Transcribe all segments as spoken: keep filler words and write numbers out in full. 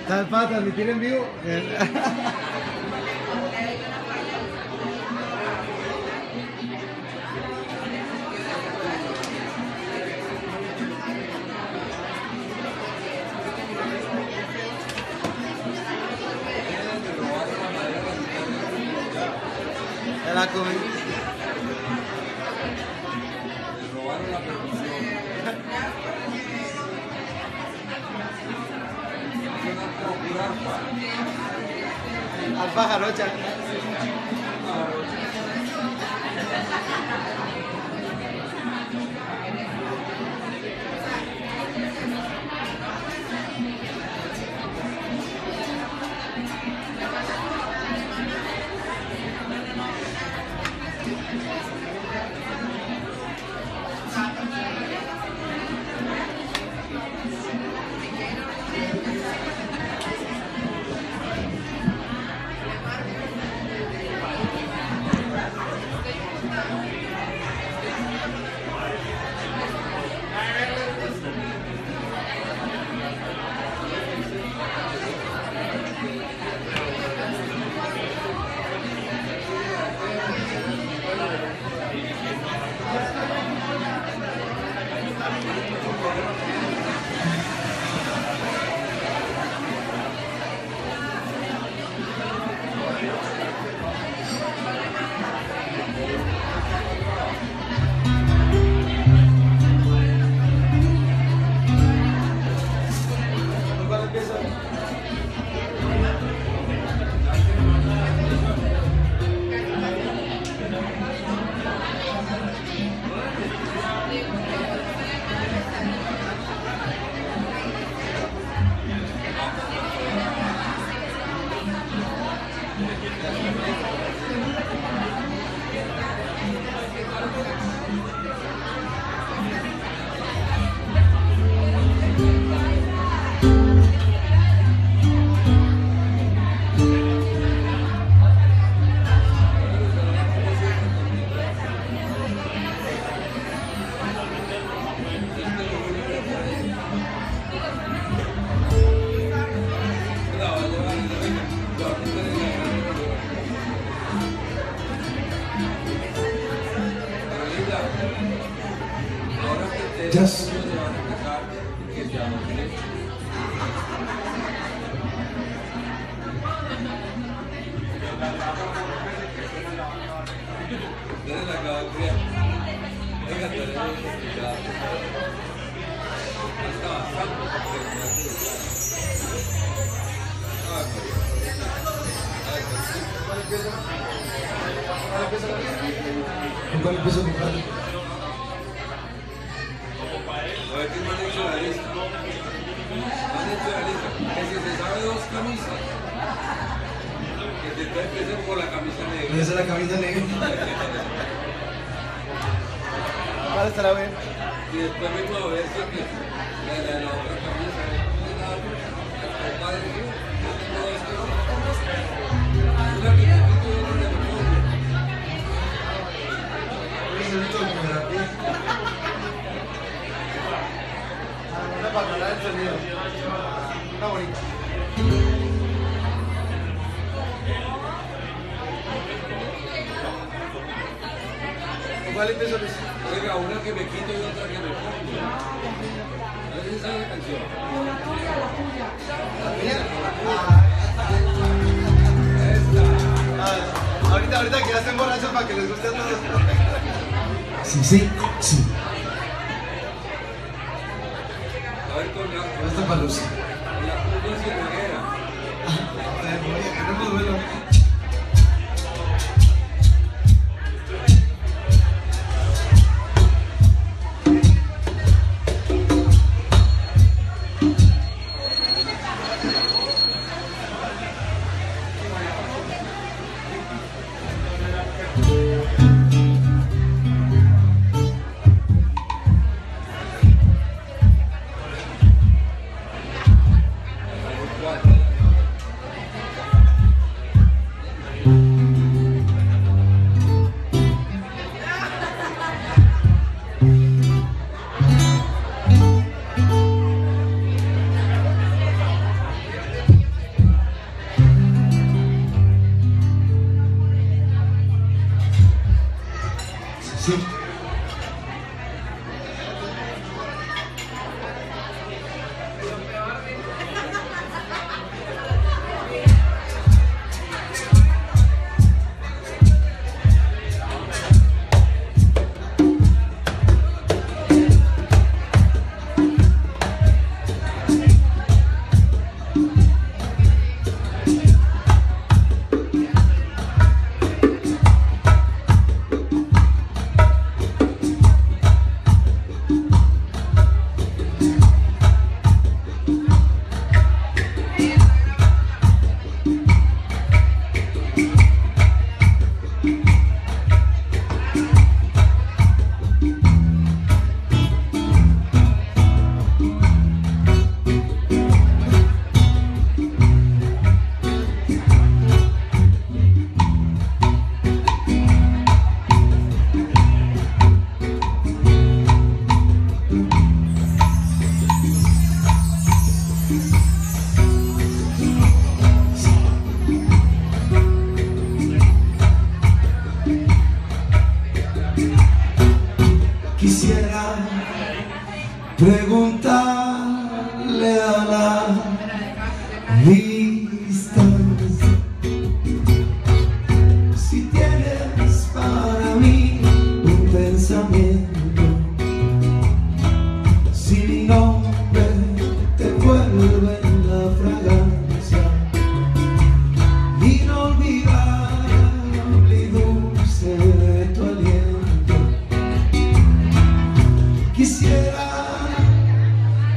¿Estás para transmitir en vivo? La comida. Le robaron la percusión. Alfa jarocha. Yes. ¿Cuál empezó mi padre? A ver, ¿qué me han hecho la lista? Me han hecho la lista. Que si se sabe dos camisas, que te puede empezar por la camisa negra. Esa es la camisa negra. ¿Cuál estará bien? Y después vengo a ver si que la de la, la otra camisa. Compadre, ¿qué? Yo tengo dos camisas. Una que te quito y otra que te pongo. Una para ganar el sonido. Una bonita. ¿Cuál empezó Luis? Oiga, una que me quito y otra que me pongo. ¿No es esa la canción? ¿La mía? Esta. Ah, ahorita, ahorita que ya estén borrachos para que les guste a todos. Sí, sí, sí. A ver, con la, Esta para Lucy. con la punta ciruguera. No duelo.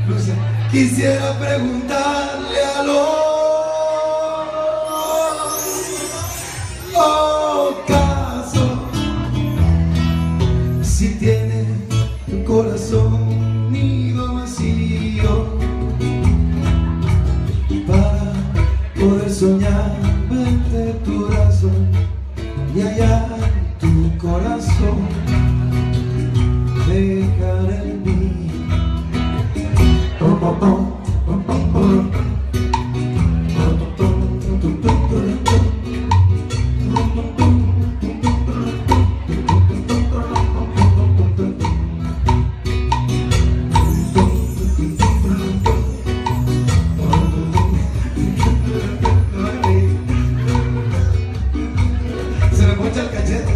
Quisiera preguntarle a los ocasos si tiene tu corazón nido vacío para poder soñar entre tu brazo y allá en tu corazón dejar el mío. Se me poncha el cachete.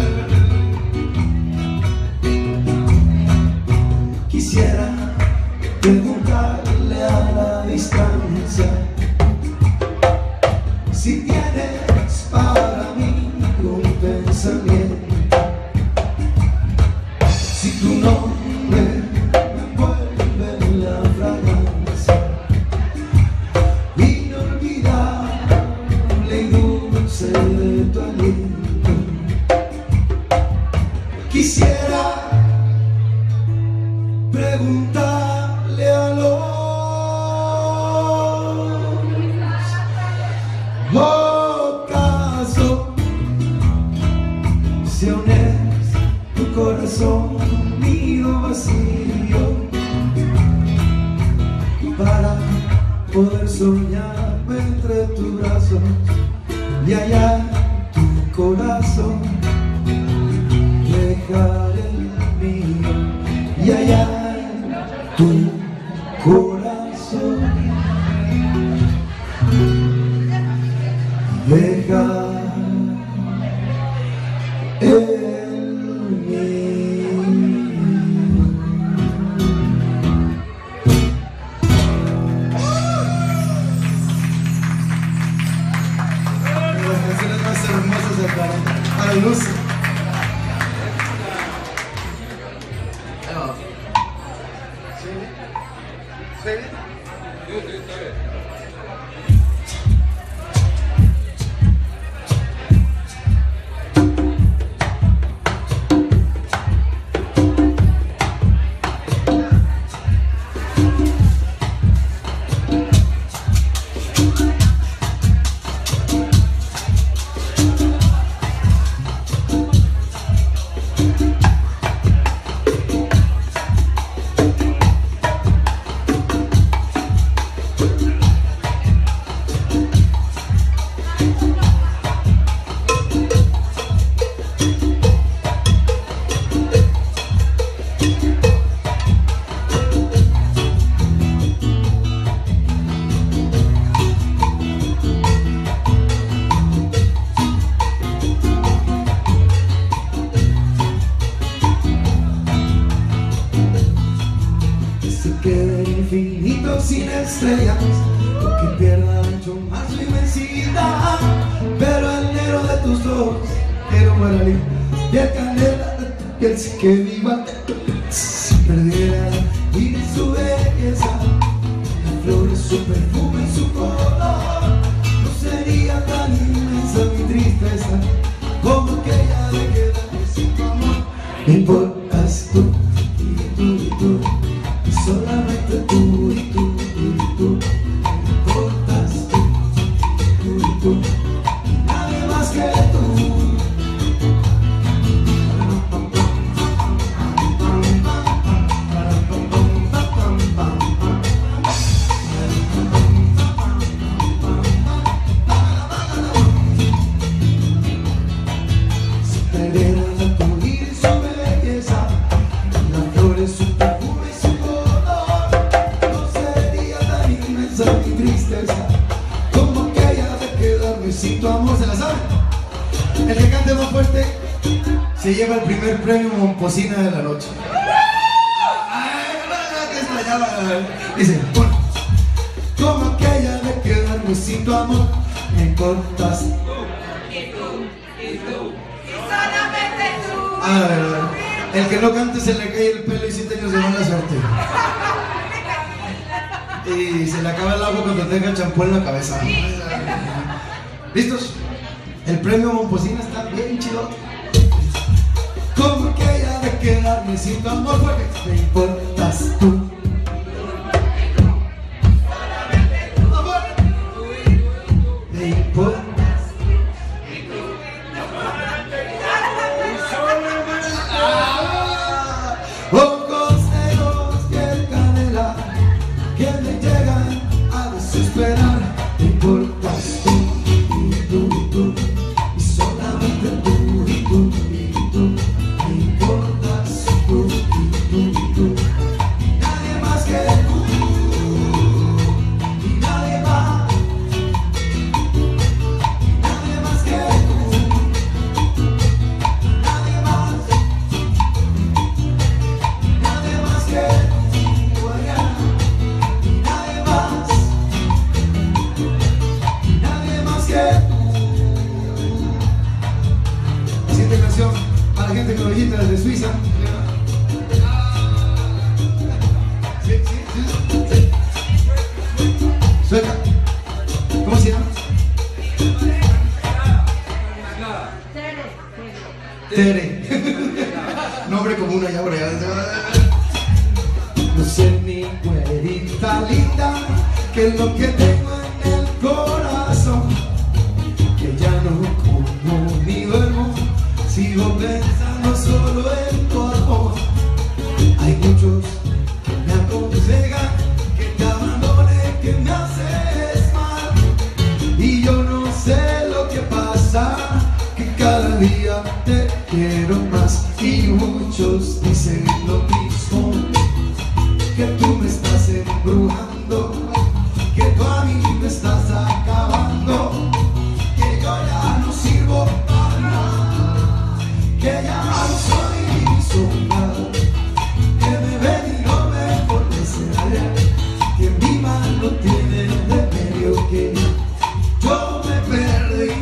Quisiera preguntarle a la distancia si tienes para mí un pensamiento, si tu nombre me envuelve en la fragancia inolvidable y dulce de tu aliento. Quisiera preguntarle a los ocasos si aún es tu corazón nido vacío para poder soñarme entre tus brazos y allá en tu corazón dejar el mío y allá tu corazón deja el mío. Las canciones más hermosas del canal a la luz. Infinito sin estrellas, que pierda mucho más su inmensidad, pero el negro de tus ojos quiero guaraní y el candela de tu piel sí que viva. Si perdiera y su belleza, la flor es su perfume y su color, no sería tan inmensa mi tristeza como aquella de quedarme sin tu amor. Me importas tú y tú y tú, y solamente tú y tú y tú, me importas tú y tú y tú, y nadie más que tú. Si perdiera tu vida y su belleza, la flor es su perfume y su color, no sería tan inmensa mi tristeza como aquella de quedarme sin tu amor. ¿Se la sabe? El que cante más fuerte se lleva el primer premio Momposina de la noche. Dice, bueno, como aquella de quedarme sin tu amor, me importas tú y tú y tú y solamente tú. A ver, el que no cante se le cae el pelo y siete años de mala suerte. y se le acaba el agua cuando tenga champú en la cabeza. ¿Listos? El premio Momposina está bien chido. Como que ya de quedarme sin tu amor, porque me importas tú. Me importas. Ojos negros, piel canela, que me llegan a desesperar. Me importas tú, y tú, y tú, y solamente tú, y tú, y tú. Me importas tú, y tú, y tú, y nadie más que tú, y nadie más, y nadie más que tú, nadie más. Nadie más que tú, Ariana, nadie más, nadie más que tú. La siguiente canción para la gente que lo visita desde Suiza. Sí, sí, sí, sí. Sueca. ¿Cómo se llama? Tere. Nombre común allá por allá. No sé, mi güerita linda, que es lo que tengo en el corazón, que ya no como ni duermo, sigo pensando solo en tu amor. Hay muchos que me aconsejan que te abandone, que me haces mal, y yo no sé lo que pasa, que cada día te quiero más. Y muchos dicen lo mismo, que tú me estás embrujando, que tú a mí me estás acabando, que yo ya no sirvo para nada, que ya no soy ni soldado, que me ven y no me conocen, que mi mano tiene remedio, que yo me perdí.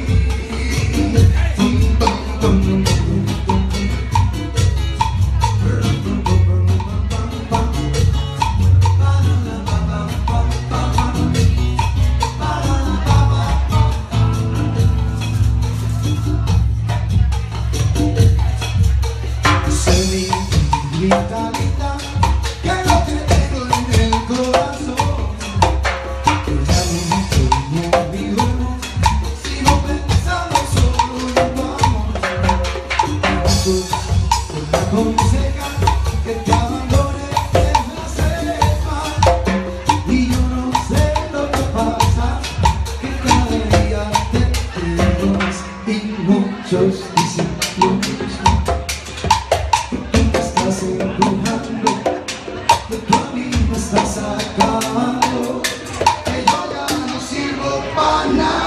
Linda, linda, que lo que tengo en el corazón, que ya no como mi duermo, sigo pensando solo en tu amor. Muchos que me aconsejan que te abandone, que me haces mal, y yo no sé lo que pasa, que cada día te quiero más. Y muchos dicen lo mismo, estás embrujando, que tú a mí me estás acabando, que yo ya no sirvo para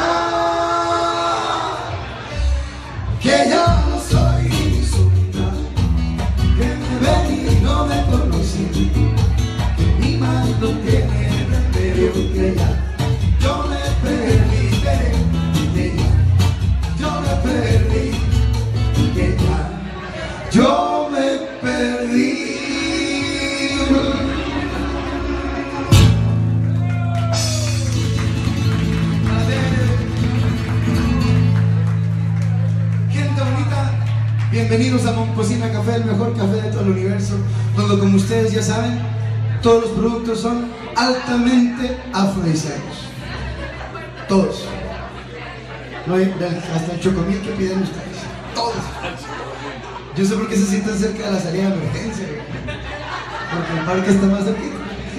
nada, que ya no soy ni soy nada, que me ven y no me conocen, que mi mano tiene remedio, que ya yo me perdí, que ya yo me perdí, que ya yo me perdí. Gente bonita, bienvenidos a Momposina Café, el mejor café de todo el universo, donde, como ustedes ya saben, todos los productos son altamente afrodisíacos. Todos. No hay, hasta el chocomil que piden ustedes. Todos. Yo sé por qué se sienten cerca de la salida de emergencia, porque el parque está más cerquita.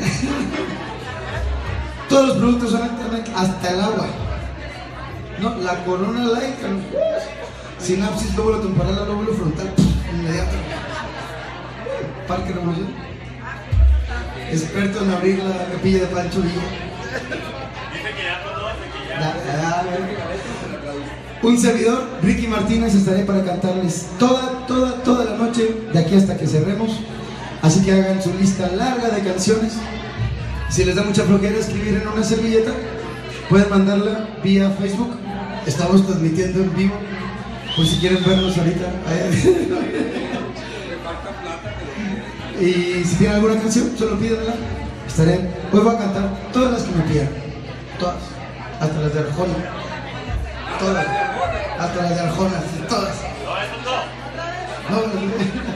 Todos los productos son altamente, hasta el agua. No, la Corona Light, sinapsis lóbulo temporal, lóbulo frontal, inmediato. Parque Revolución. Experto en abrir la capilla de Pancho Villa. Da, da, da. Un servidor, Ricky Martínez, estaré para cantarles toda, toda, toda la noche, de aquí hasta que cerremos. Así que hagan su lista larga de canciones. Si les da mucha flojera escribir en una servilleta, pueden mandarla vía Facebook. Estamos transmitiendo en vivo, por si quieren vernos ahorita. Y si tienen alguna canción, solo pídanla. Estaré, hoy voy a cantar todas las que me pidan, todas, hasta las de Arjona, todas, hasta las de Arjona, todas. No, no, no.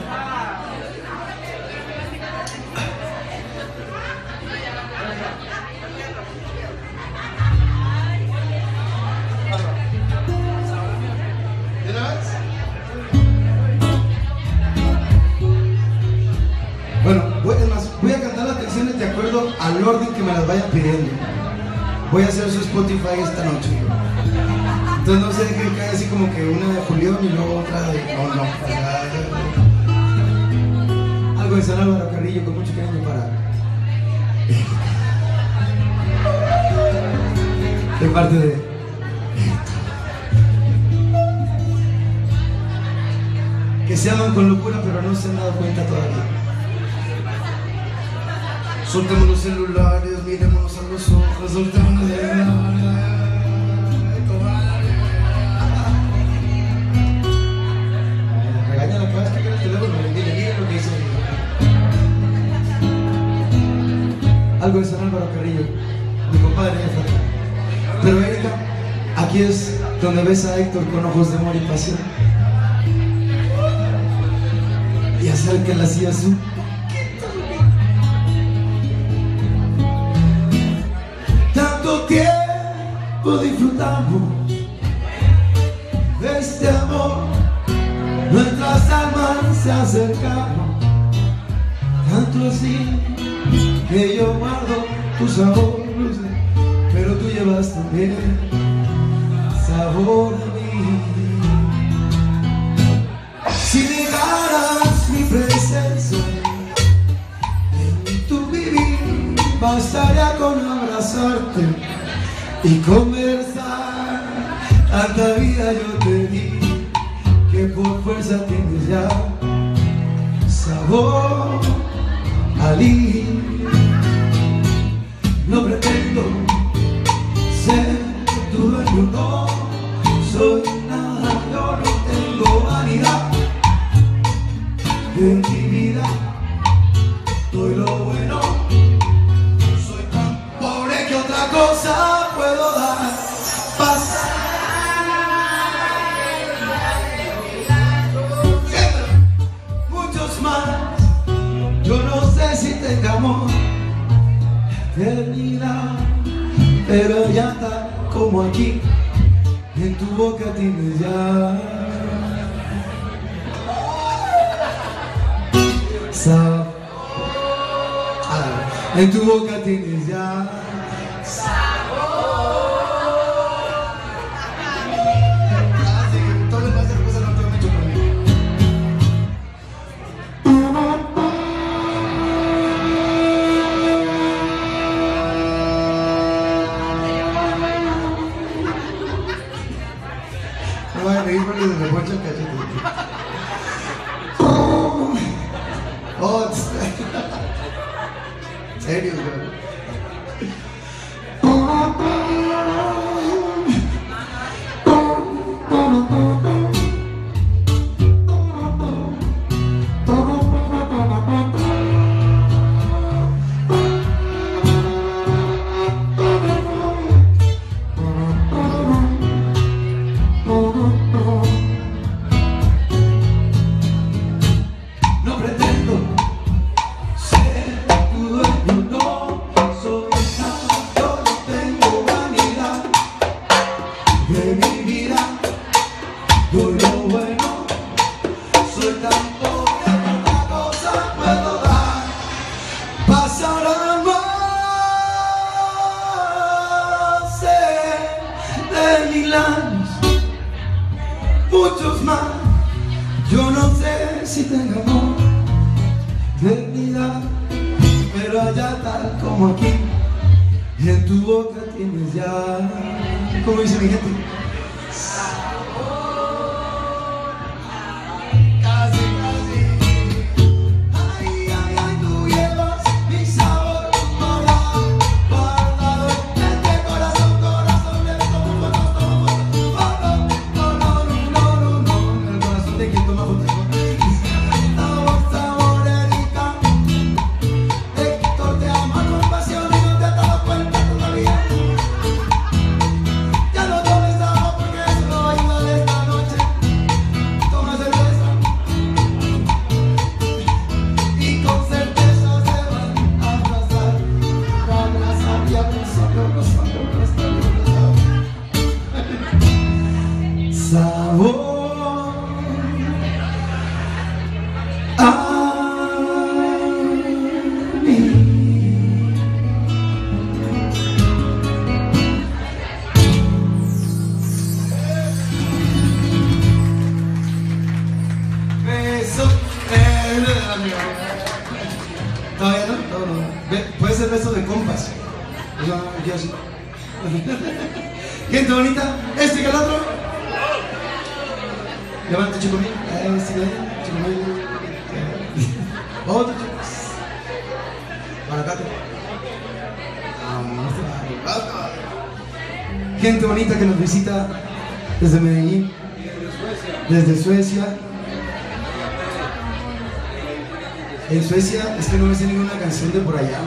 Bueno, voy, es más, voy a cantar las canciones de acuerdo al orden que me las vayan pidiendo. Voy a hacer su Spotify esta noche. Entonces no sé qué cae así como que una de Julián y luego otra de... No, no. O sea, algo de San Álvaro Carrillo con mucho cariño para... De parte de... Que se aman con locura pero no se han dado cuenta todavía. Soltemos los celulares, mirémonos a los ojos, soltemos de regaña la cabeza que quiere el teléfono, dile, mire lo que dice. Algo de San Álvaro Carrillo, mi compadre Efra. Pero Erika, aquí es donde ves a Héctor con ojos de amor y pasión. Y acerca la silla azul. Tanto tiempo disfrutamos de este amor, nuestras almas se acercaron, tanto así que yo guardo tu sabor, pero tú llevas también sabor a mí. Si dejaras mi presencia en tu vivir, bastaría con abrazarte y conversar. Tanta vida yo te di que por fuerza tienes ya sabor a mí. No pretendo ser tu dueño, no soy nada, yo no tengo vanidad. En mi vida doy lo bueno, soy tan pobre que otra cosa puedo dar. Paz, muchos más, yo no sé si tenga amor, eternidad, pero ya está como aquí, en tu boca tienes ya sabor, ah, en tu boca tienes ya sabor. Ah, sí, todo lo demás de cosas no te lo he hecho conmigo. No voy a reír porque se me poncha el cachete. Oh, serio, güey. Muchos más, yo no sé si tengo amor de vida, pero allá tal como aquí, y en tu boca tienes ya, como dice mi gente, casi, casi. Ay, ay, ay, tú llevas mi sabor guardado, guardado en este corazón, corazón de todo, todo, todo. Sabor, sabor, Erika, Héctor te ama con no sabe, no sabe. Sabor a mí. Beso. Todavía no, no, no. Ve, puede ser beso de compas. Yo, yo sí. Gente bonita, este y el otro. Levanta, chico mío. Este, chico mío. Otro, chicos. Para acá. Gente bonita que nos visita desde Medellín, desde Suecia. En Suecia es que no me sé ninguna canción de por allá.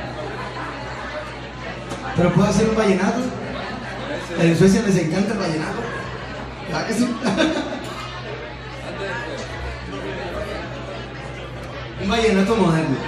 Pero puedo hacer un vallenato. En Suecia les encanta el vallenato. ¿Verdad que sí? Un vallenato moderno.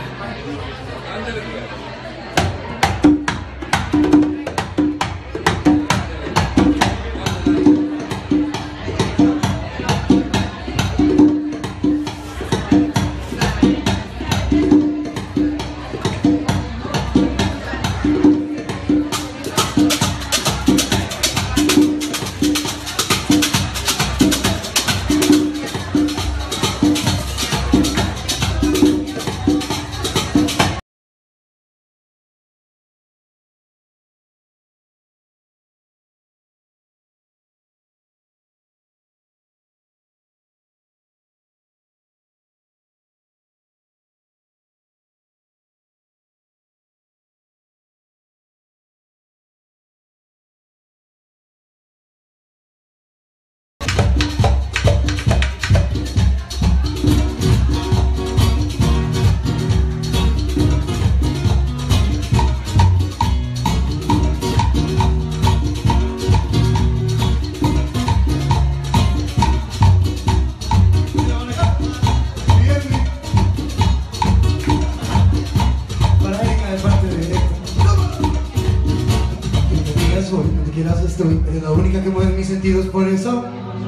Eres la única que mueve mis sentidos, por eso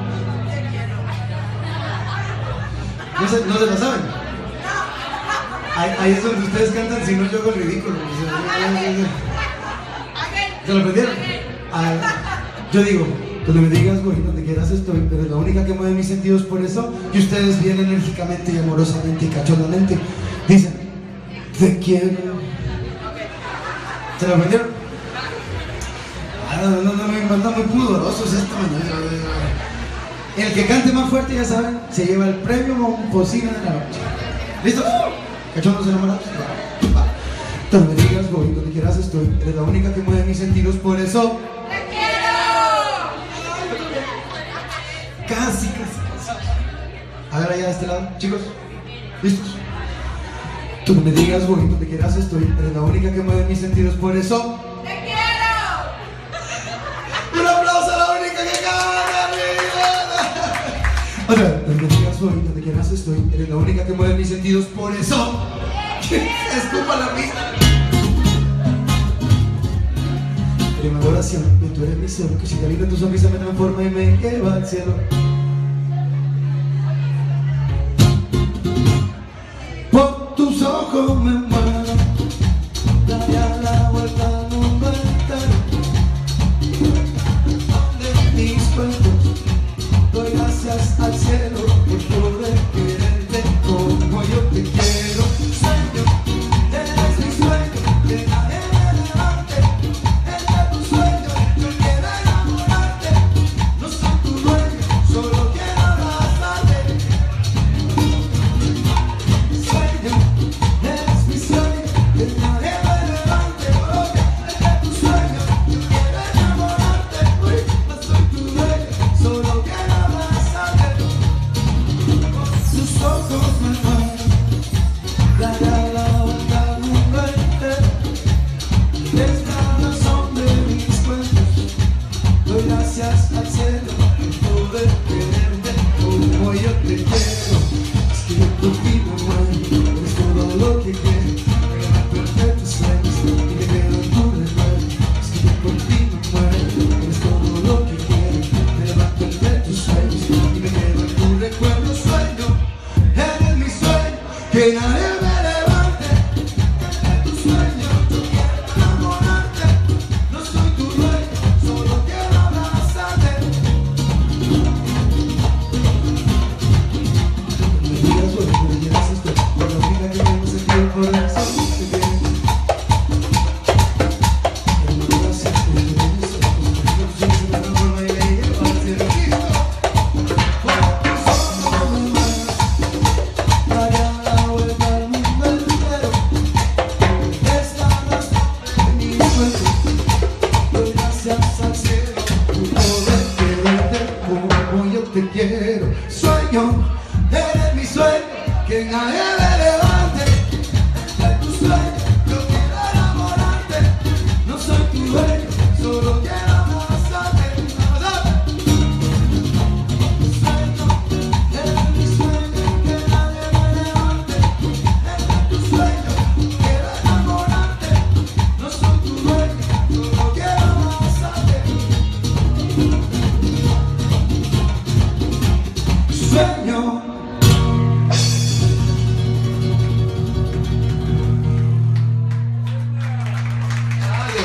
no se, no se la saben. Ahí, ahí es donde ustedes cantan, si no yo hago el ridículo. ¿Se lo aprendieron? Ah, yo digo, cuando me digas, güey, donde quieras estoy, pero es la única que mueve mis sentidos, por eso. Y ustedes bien enérgicamente y amorosamente y cachondamente dicen, te quiero. ¿Se lo aprendieron? No, no, no, me manda muy pudorosos esta mañana. El que cante más fuerte, ya saben, se lleva el premio Momposina de la noche. ¿Listos? ¿Cachondos enamorados? Va, va. Donde me digas, voy, donde quieras estoy. Eres la única que mueve mis sentidos, por eso. ¡Te quiero! Casi, casi, casi. A ver, allá de este lado, chicos. ¿Listos? Donde me digas, voy, donde quieras estoy. Eres la única que mueve mis sentidos, por eso. ¡Un aplauso a la única que canta, mi vida! Otra vez, donde digas voy, donde quieras estoy. Eres la única que mueve mis sentidos, por eso. Escupa la pista. Eres mi adoración, y tú eres mi cielo. Que si te linda tu sonrisa me transforma y me lleva al cielo. Por tus ojos me muero. Daré a la vuelta al mundo entero. Mis cuentos, doy gracias al cielo por poder quererte como yo te quiero. Sueño, eres mi sueño, que nadie me levante. Entre tus sueños, yo quiero enamorarte. No soy tu dueño, solo quiero abrazarte. Sueño, eres mi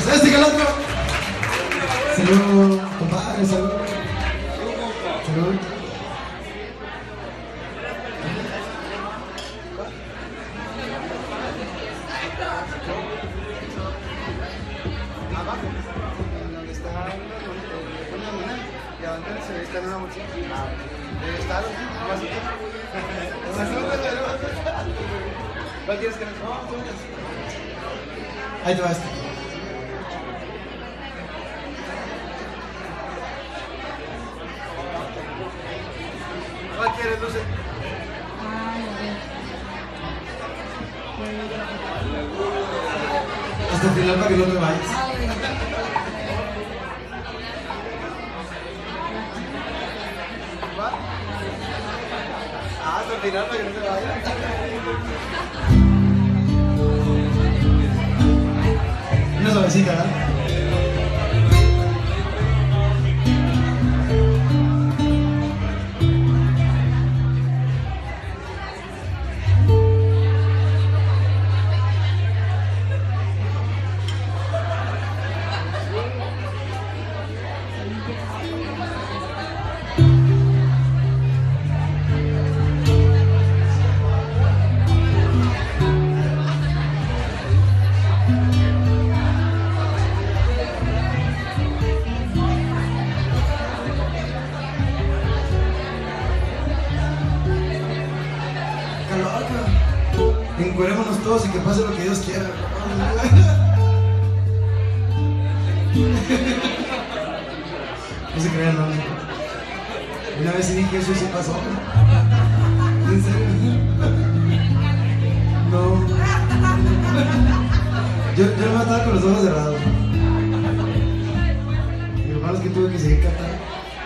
Este que el otro. Salud, compadre, salud. Salud. Donde está una luna, y abajo se ve está en una mochila. Debe estar, más o ¿cuál quieres que nos Ahí te va este. ¿Cuál quieres, Luce? Hasta el final para que no te vayas. ¿Va? Ah, hasta el final para que no te vayas. Una suavecita, ¿verdad? Encuerémonos todos y que pase lo que Dios quiera. No se crean, no. Una vez sí dije eso y sí pasó. ¿En serio? No. Yo, yo me mataba con los ojos cerrados. Y lo malo es que tuve que seguir cantando.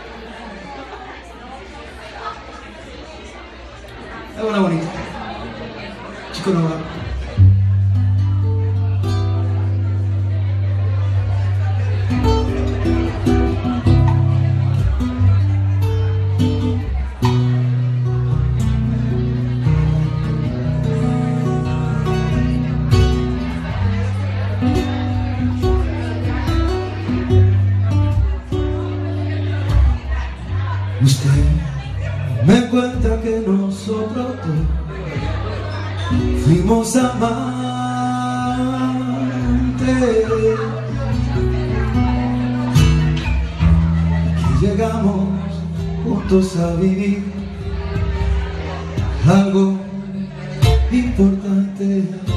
Es una bonita. Chico no va. Usted me cuenta que nosotros dos fuimos amantes, que llegamos juntos a vivir algo importante.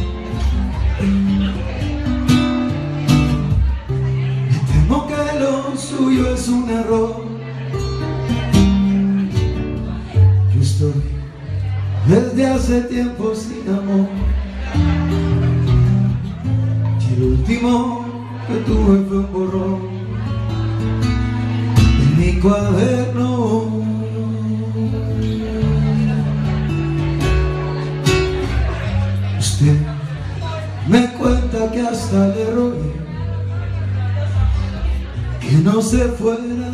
Me temo que lo suyo es un error. Yo estoy desde hace tiempo sin amor, y el último que tuve fue un borrón en mi cuaderno. Usted me cuenta que hasta le rogué que no se fuera,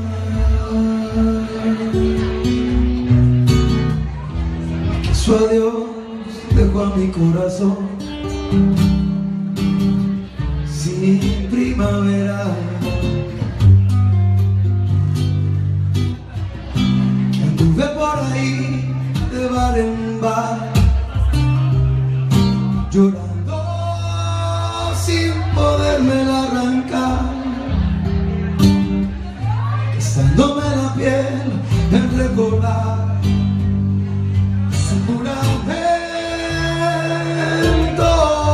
su adiós dejó a mi corazón sin primavera. Anduve por ahí de bar en bar, llorando sin podérmela arrancar, besándome la piel en recordar juramento.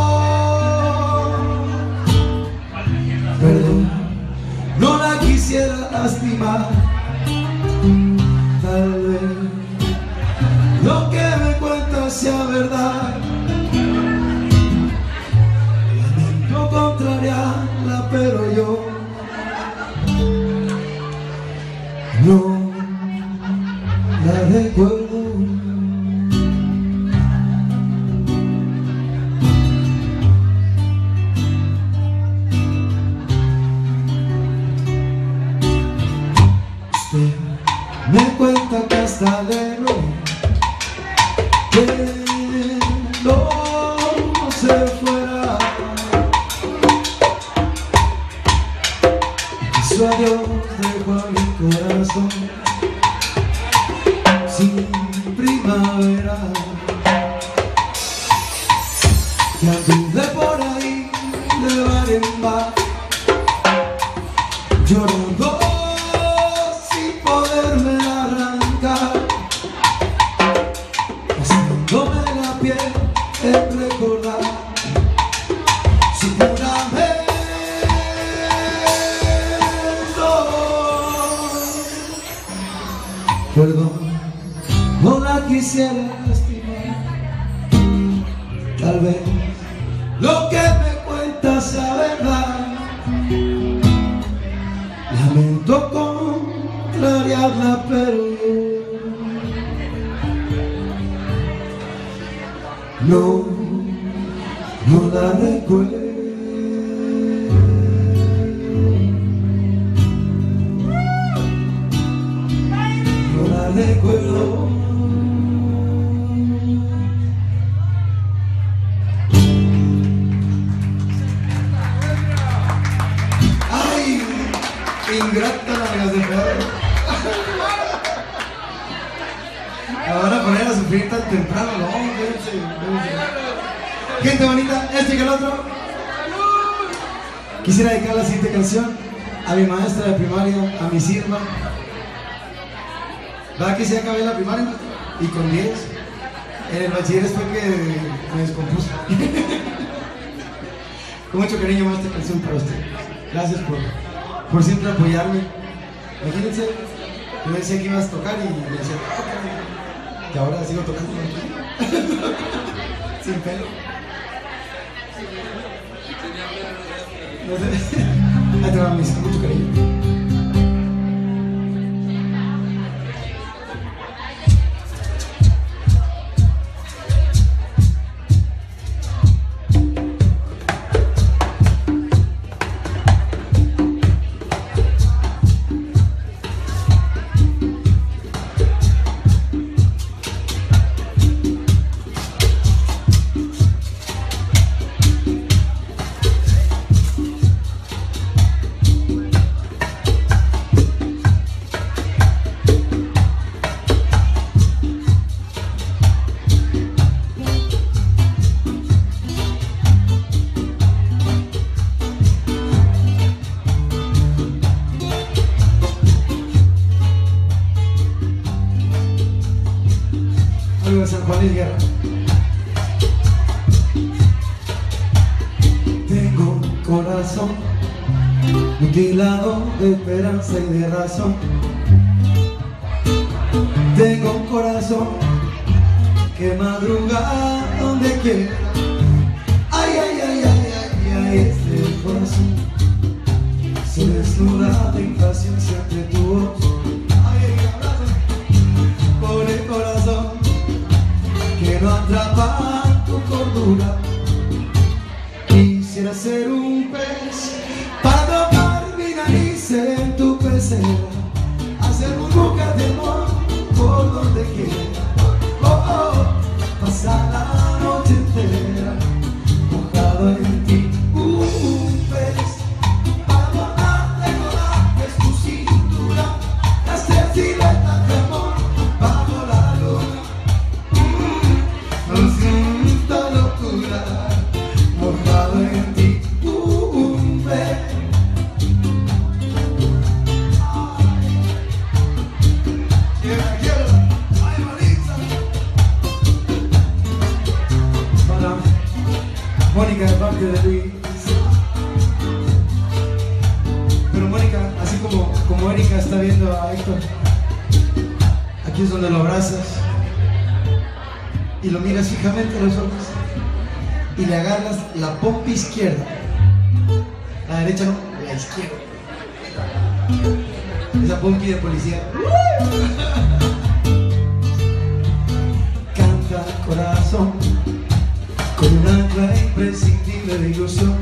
Perdón, no la quisiera lastimar. Tal vez lo que me cuenta sea verdad. Lamento contrariarla, pero yo no la recuerdo. Me cuenta que hasta de no, que no se fuera, su adiós dejó a mi corazón sin primavera. Y anduve por ahí de bar en bar, llorando sin poderme arrancar, haciéndome la piel en recordar su juramento. Perdón, no la quisiera lastimar. Tal vez lo que me cuentas sea verdad. Lamento contrariarla, pero no, no la recuerdo. Recuerdo. Ay, ingrata la de perro. La van a poner a sufrir tan temprano, no, véanse, véanse. Gente bonita, este y el otro. Quisiera dedicar la siguiente canción a mi maestra de primaria, a mi Sirma. ¿Verdad que se acabé la primaria? Y con diez. En el bachiller fue que me descompuse. Con mucho cariño más esta canción para usted. Gracias por, por siempre apoyarme. Imagínense, yo me decía que ibas a tocar y me decía, que ahora sigo tocando aquí. Sin pelo. No sé. Ahí te va, mis, con mucho cariño. San Juan y Guerra. Tengo corazón mutilado de esperanza y de razón. Tengo un corazón que madruga donde quiera. Ay, ay, ay, ay, ay, ay, este corazón se desnuda de impaciencia ante tu voz. Ay, ay, abrazo, pobre corazón que no atrapa tu cordura. Quisiera ser un pez para tocar mi nariz en tu pecera, hacer burbujas de amor por donde quiera. Oh, oh, pasar la noche entera mojado en ti. Un pez para borrar de corajes tu cintura, las tres siluetas de amor bajo la luna. Esta locura, mojado en ti, un pez. Quiera, quiera, ay, Marisa. Para Mónica de parte de Luis. Pero Mónica, así como, como Erika está viendo a Héctor, aquí es donde lo abrazas y lo miras fijamente a los ojos y le agarras la pompa izquierda, la derecha no, la izquierda, esa pompi de policía. Canta corazón con un ancla imprescindible de ilusión.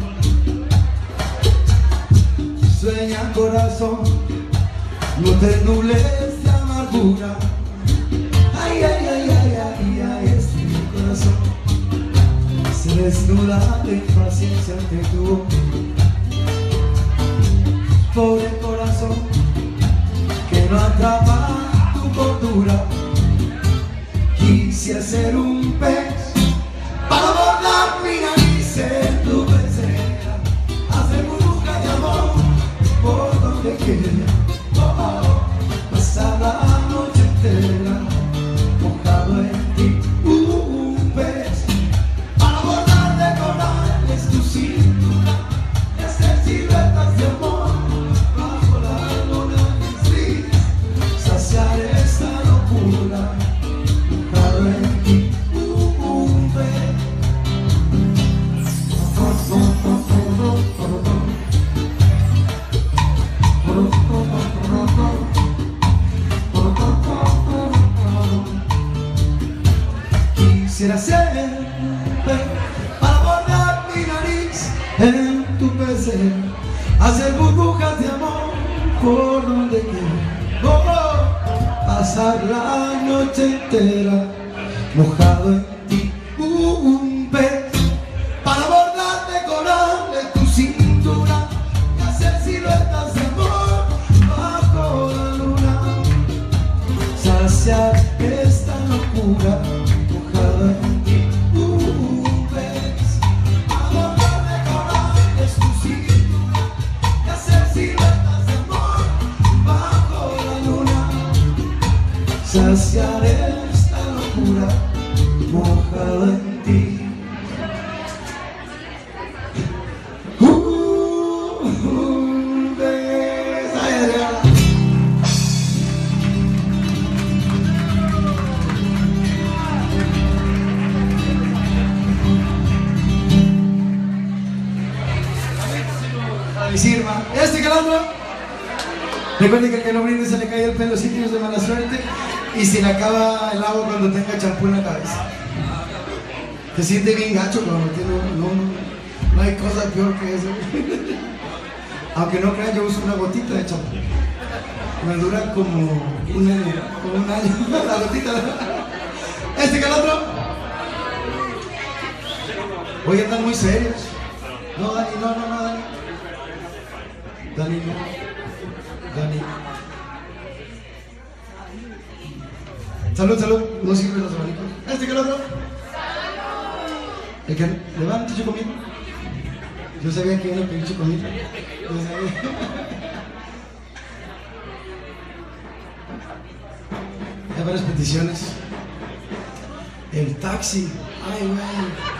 Sueña corazón, no te nubles de amargura. Ay, ay, ay, ay, ay, ay, este corazón se desnuda de impaciencia ante tu voz. Pobre corazón ser un pez para bordar mi nariz en tu pecera, hacer burbuja de amor por donde quiera. Oh, oh, pasar la noche entera mojado en ti. Uh, un pez para bordar de corales tu cintura y hacer siluetas de amor bajo la luna gris, saciar esta locura mojado en ti. Uh, un pez. Quisiera ser un pez para bordar mi nariz en tu pecera, hacer burbujas de amor por donde quiera. Oh, oh, pasar la noche entera mojado en ti. Uh, un pez para bordar de corales tu cintura y hacer siluetas de amor bajo la luna, saciar esta locura mojado en ti. Uh, un pez para bordar de corales tu cintura y hacer siluetas de amor bajo la luna, saciar esta locura mojado en ti. Uh, un pez. Ay, Adriana. A mis Irma. Este que el otro. Recuerden que el que no brinde se le cae el pelo, sitios de mala suerte, y se le acaba el agua cuando tenga champú en la cabeza. Se siente bien gacho cuando tiene no, no, no hay cosa peor que eso. Aunque no crean, yo uso una gotita de champú. Me dura como un año, como un año la gotita. Este que el otro. Hoy andan muy serios. No, Dani, no, no, no, Dani. Dani, no. Dani. Salud, salud. No sirven los abanicos. Este que el otro. El que levante chocomil. Yo sabía que iban a pedir chocomil. Yo sabía. Hay varias peticiones. El taxi. Ay, güey.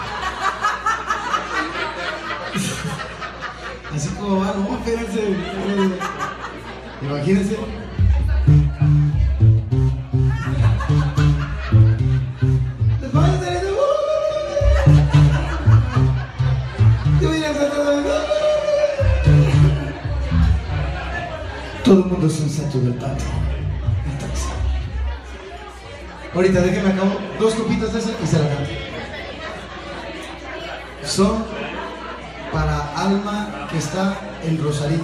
Así como va, no, espérense. Imagínense. Les voy a hacer eso. Todo el mundo es un sacho del patio. El taxi. Ahorita déjenme acabo dos copitas de esa y se la canto. Son para Alma, que está en Rosarito.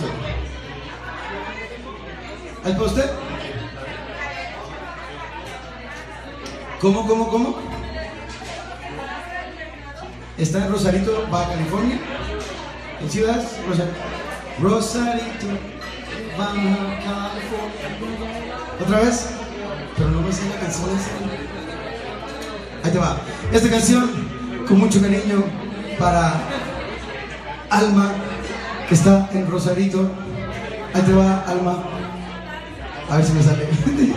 ¿Es para usted? ¿Cómo, cómo, cómo? Está en Rosarito, Baja California. ¿En ciudad? Rosarito. Rosarito, Baja California. ¿Otra vez? Pero no me sé la canción esa. Ahí te va. Esta canción, con mucho cariño, para Alma, que está en Rosarito. Ahí te va, Alma. A ver si me sale.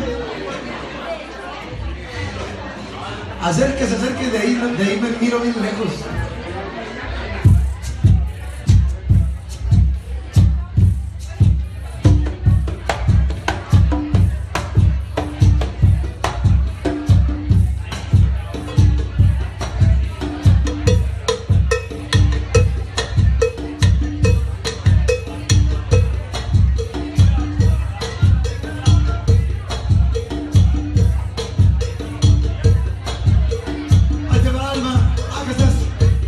Acérquese, acérquese, de ahí, de ahí me miro bien lejos. Ahí te va, Alma. Acá estás.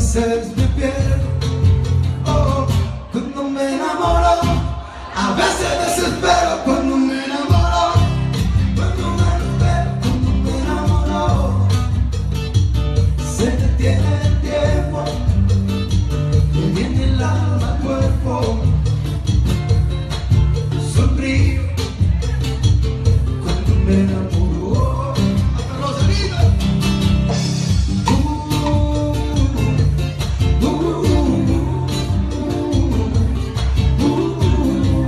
veces me pierdo, oh, cuando me enamoro. A veces desespero cuando me enamoro, cuando me enamoro, cuando me enamoro. Se detiene el tiempo, me viene el alma al cuerpo. Sonrío cuando me enamoro. ¡Hasta Rosarito! Uh, uh, uh, uh.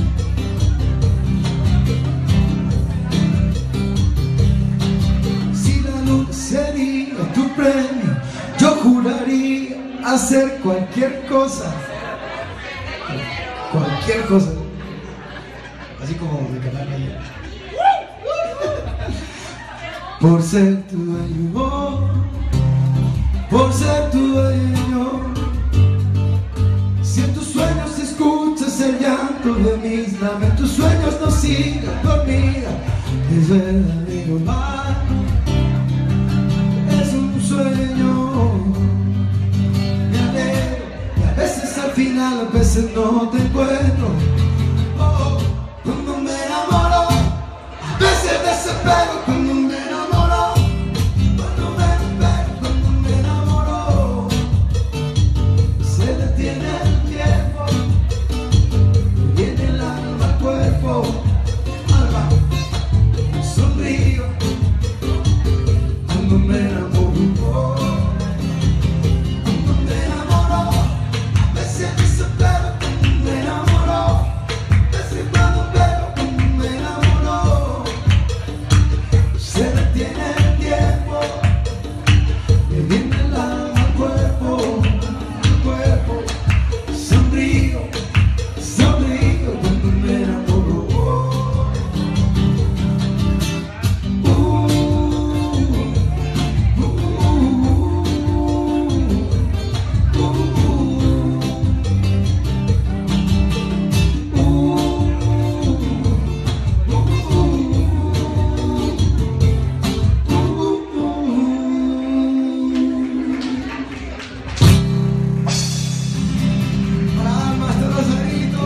Si la luz sería tu premio, yo juraría hacer cualquier cosa, cualquier cosa, así como mi canal ahí, por ser tu dueño, por ser tu dueño. Si en tus sueños escuchas el llanto de mis labios, en tus sueños no sigas dormida, es verdad y normal, es un sueño. Me alegro y a veces al final, a veces no te encuentro. Oh, cuando me enamoro, a veces desespero cuando me enamoro, cuando me enamoro, cuando me enamoro. Se detiene el tiempo, me viene el alma al cuerpo, alma, sonrío cuando me enamoro. Cuando me enamoro, a veces desespero cuando me enamoro, a veces cuando veo cuando me enamoro. Se detiene el tiempo, me viene el alma al cuerpo, al cuerpo. Sonrío, sonrío cuando me enamoro. Uh, uh, uh, Almas de Rosarito.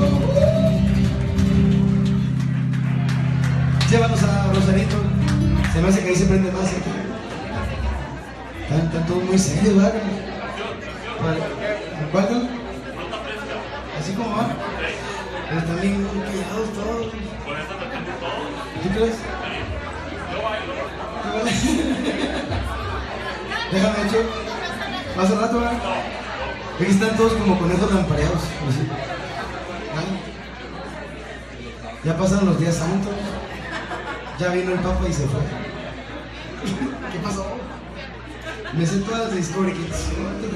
Llévanos a Rosarito. Se me hace que ahí se prende más. ¿eh? Están, están todos muy serios, ¿verdad? ¿En cuánto? ¿Así como va? Pero están bien callados todos. ¿Tú crees? Déjame hecho. Más al rato, ¿verdad? Aquí están todos como conejos lampareados. Así. ¿Vale? Ya pasaron los días santos. Ya vino el Papa y se fue. ¿Qué pasó? Me sé todas las Discovery Kids.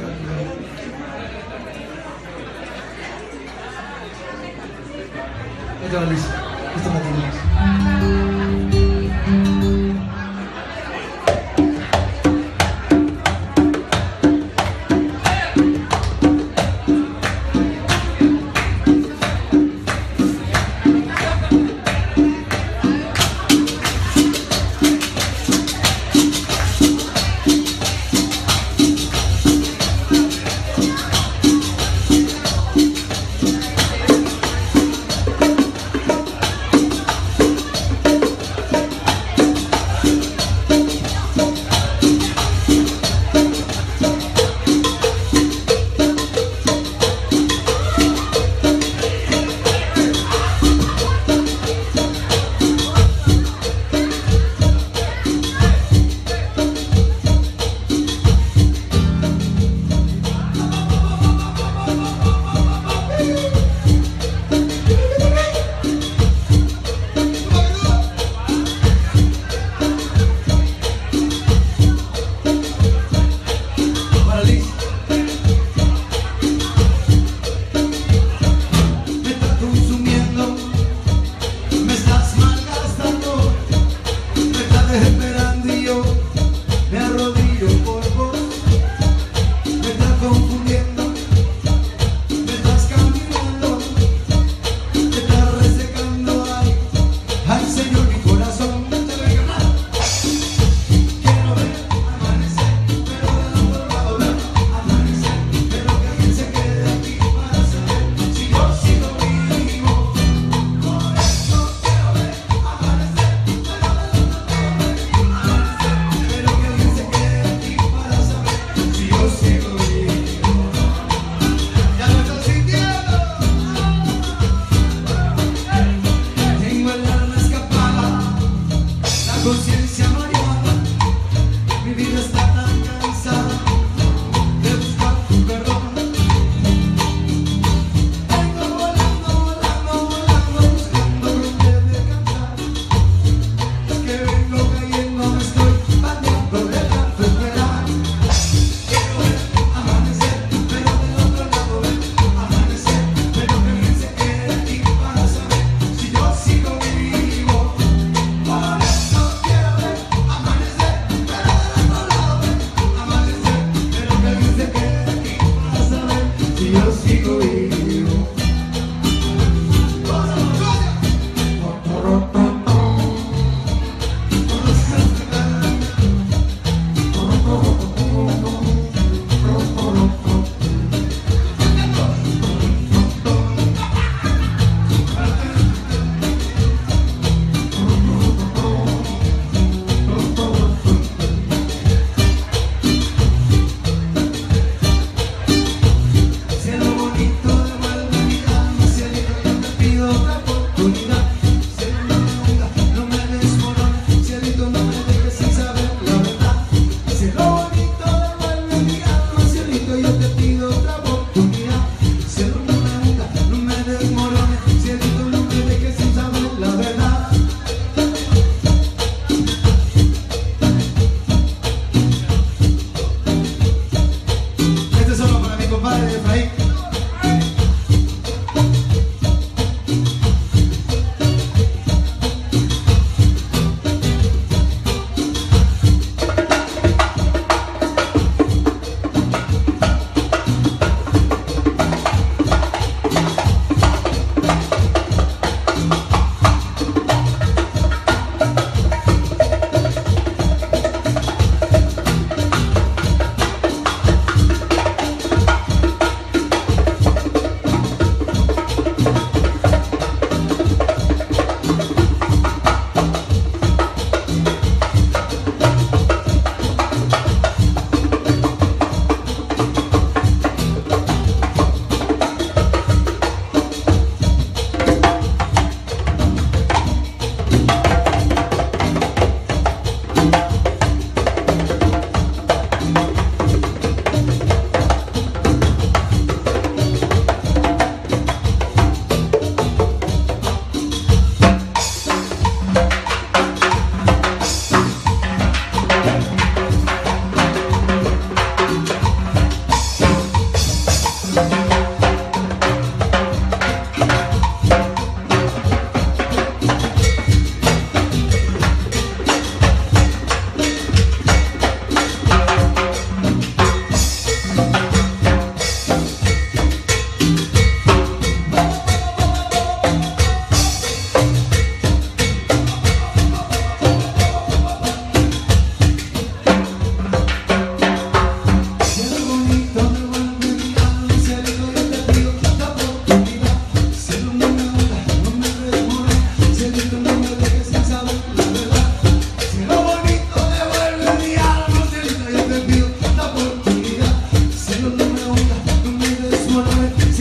Esto es Luis. Esto es Latino.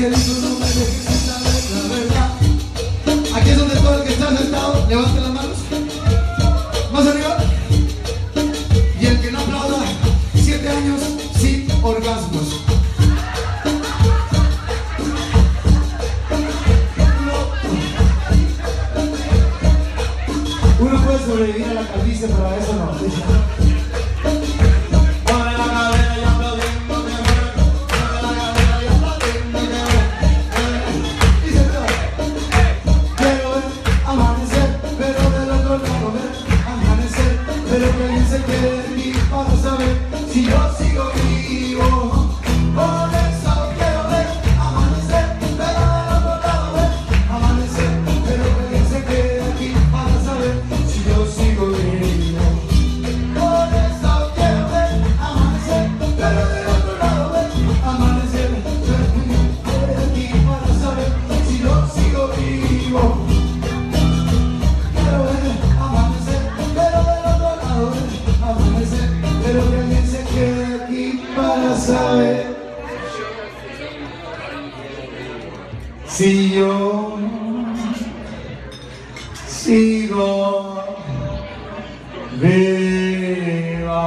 Angelito, no me dejes sin saber la verdad. Aquí es donde todo el que está sentado, levante las manos. Más arriba. Y el que no aplauda, siete años sin orgasmos. Uno puede sobrevivir a la calvicie, pero a eso no. Pone la cadera y aplaudiendo que muere. Pone la cadera y aplaudiendo que muere. Y se va. Quiero ver amanecer, pero del otro lado ver amanecer. Pero que alguien se quede aquí para saber si yo sigo vivo. Por eso quiero ver amanecer, pero del otro lado ver amanecer. Pero que alguien se quede aquí para saber si yo sigo vivo. Por eso quiero ver amanecer, pero del otro lado ver amanecer. Pero que alguien se quede aquí para saber si yo sigo vivo. Quiero ver amanecer, pero del otro lado ver amanecer. Pero que alguien se quede aquí para saber si yo sigo viva.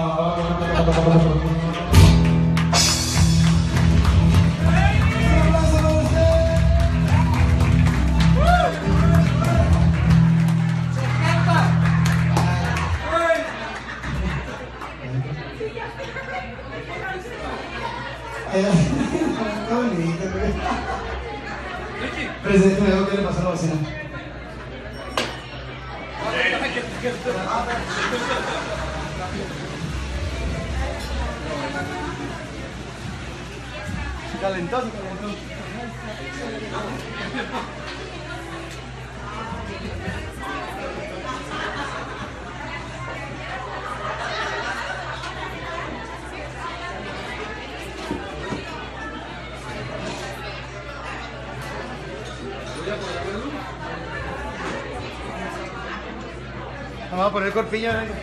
Qué bonito, güey. Presidente, me dijo que le pasó a la bocina. Calentoso, calentoso. Vamos a poner corpiño, ¿eh?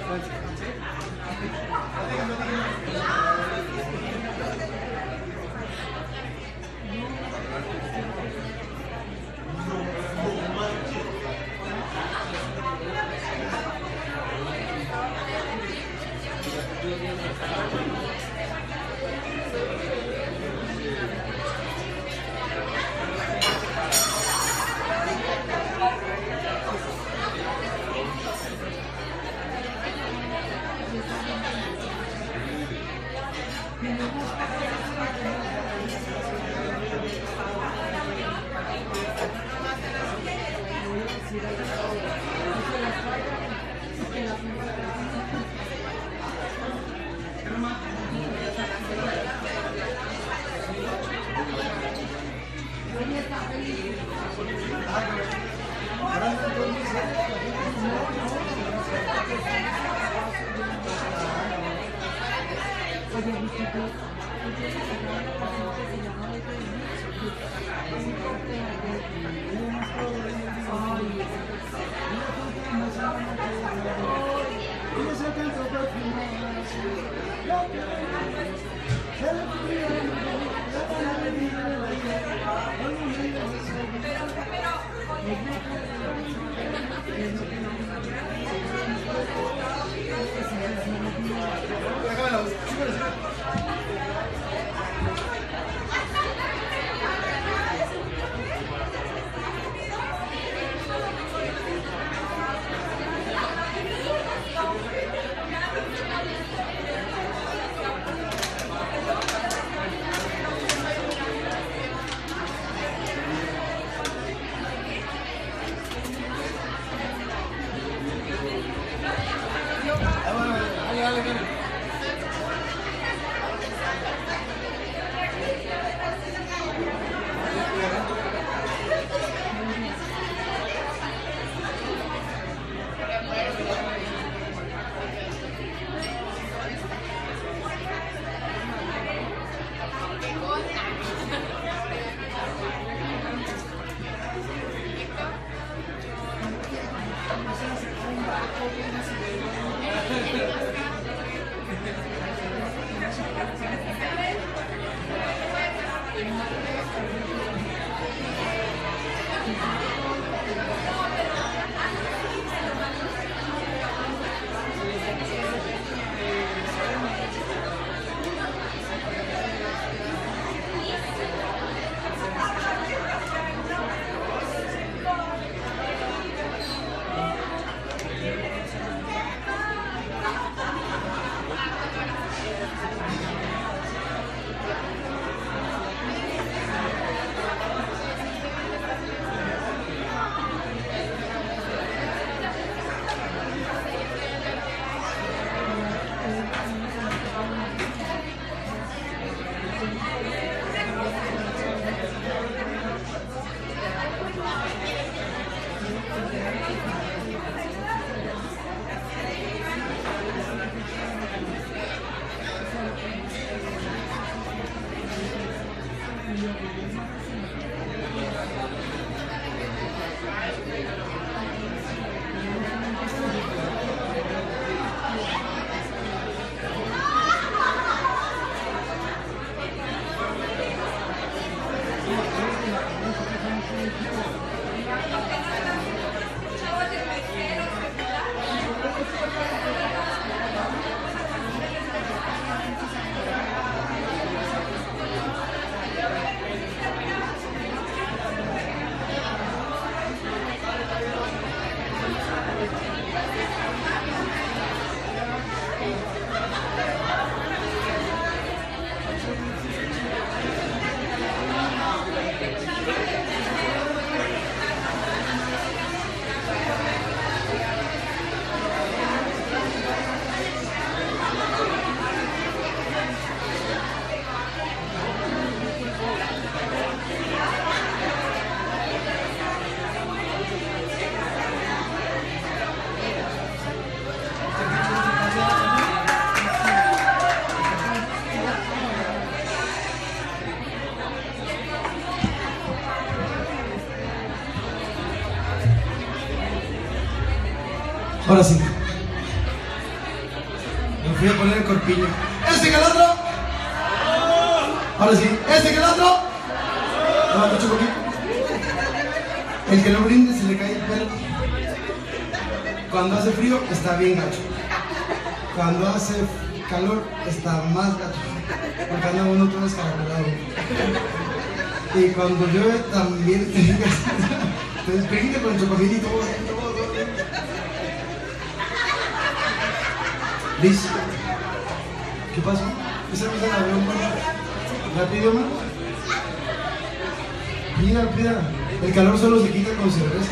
Ahora sí. Me fui a poner el corpiño. ¿Este que el otro? Ahora sí. ¿Este que el otro? Levanta un poquito. El que no brinde se le cae el pelo. Cuando hace frío está bien gacho. Cuando hace calor está más gacho. Porque anda uno todo escarapelado. Y cuando llueve también te digas. Te despediste con el chocofilito. Liz, ¿qué pasó? ¿Esa cosa la veo más? ¿La pidió más? Pida, pida. El calor solo se quita con cerveza.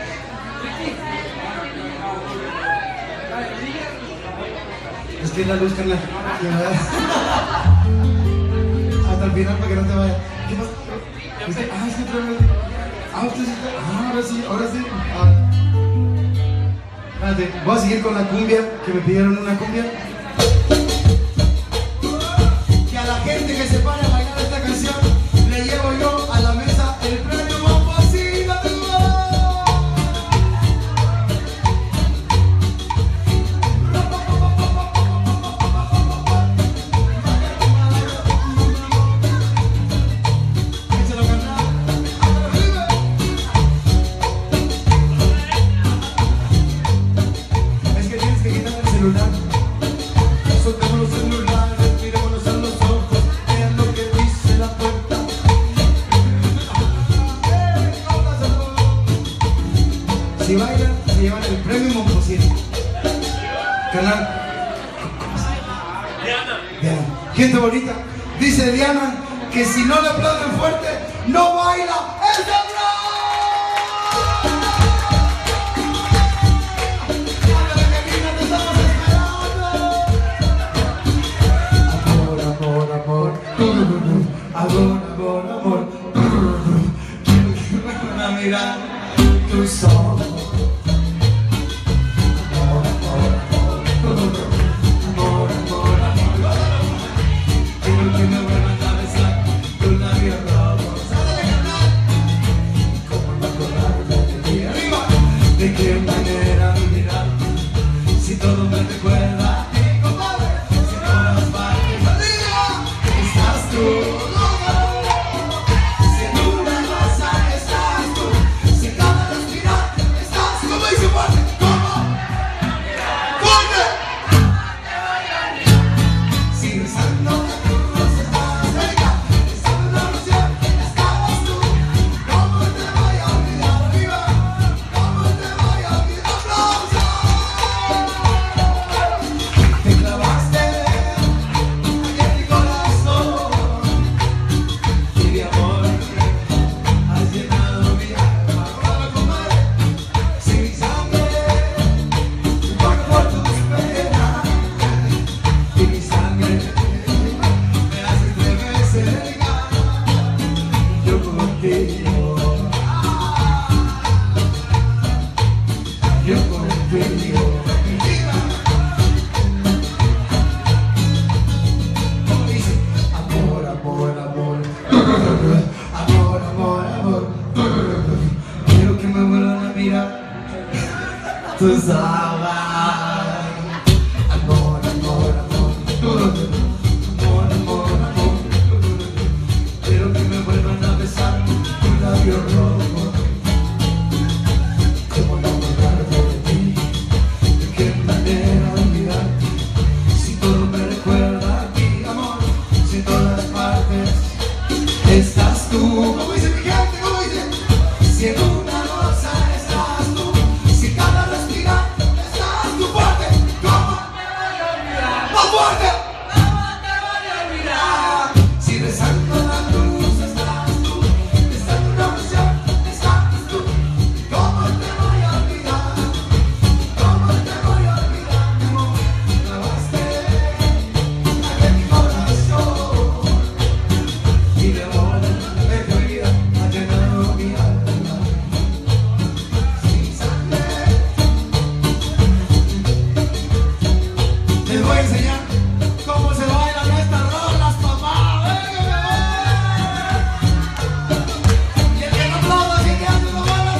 Es que es la luz, carnal. Hasta el final para que no te vaya. ¿Qué pasa? ¿Este? Ah, es que otra vez. Ah, usted sí está. Ah, ahora sí, ahora sí. Ah. Espérate, voy a seguir con la cumbia, que me pidieron una cumbia. Que a la gente que se pare a bailar esta canción, le llevo yo a la mesa el premio Momposina. Échalo, carnal. Es que tienes que quitar el celular. Soltemos los celulares, mirémonos a los ojos, vean lo que dice la puerta. Si bailan, se llevan el premio Momposina. Canal. Diana. Diana. Gente bonita. Dice Diana que si no le aplauden fuerte, no baila. ¡Es de Amor, amor, amor, quiero que me van a mirar tus ojos. Amor, amor, amor, amor, amor, amor. Quiero que me vuelvan a besar tus labios rojos. Como no acordarme de ti arriba. ¿De qué manera mirar? Si todo me recuerda a ti, compadre. Si en todas partes arriba estás tú. Si en una cosa estás tú, si en cada respirar estás usaba. Amor, amor, amor, amor, amor, amor. Quiero que me vuelvan a besar un labio rojo. Como no olvidarte de ti, de qué manera olvidarte. Si todo me recuerda a ti, amor, si en todas partes estás tú. ¿Cómo dice mi gente? ¿Cómo dice? Si en una rosa estás tú, si cada respirar estás tú fuerte, ¿cómo te voy a olvidar? ¡Más fuerte! ¿Cómo te voy a olvidar? Si rezando la cruz estás tú, rezando una oración estás tú, ¿cómo te voy a olvidar? ¿Cómo te voy a olvidar, mi amor? Clavaste en mi corazón y de amor de tu vida ha llenado mi alma. Sin sangre les voy a enseñar cómo se bailan estas rolas, papá. ¡Venga! Y el que no aplauda, si te hace no baila,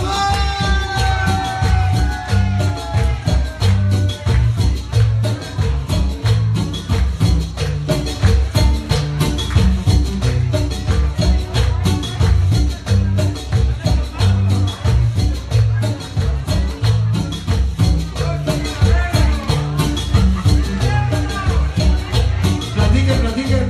platiquen, platiquen.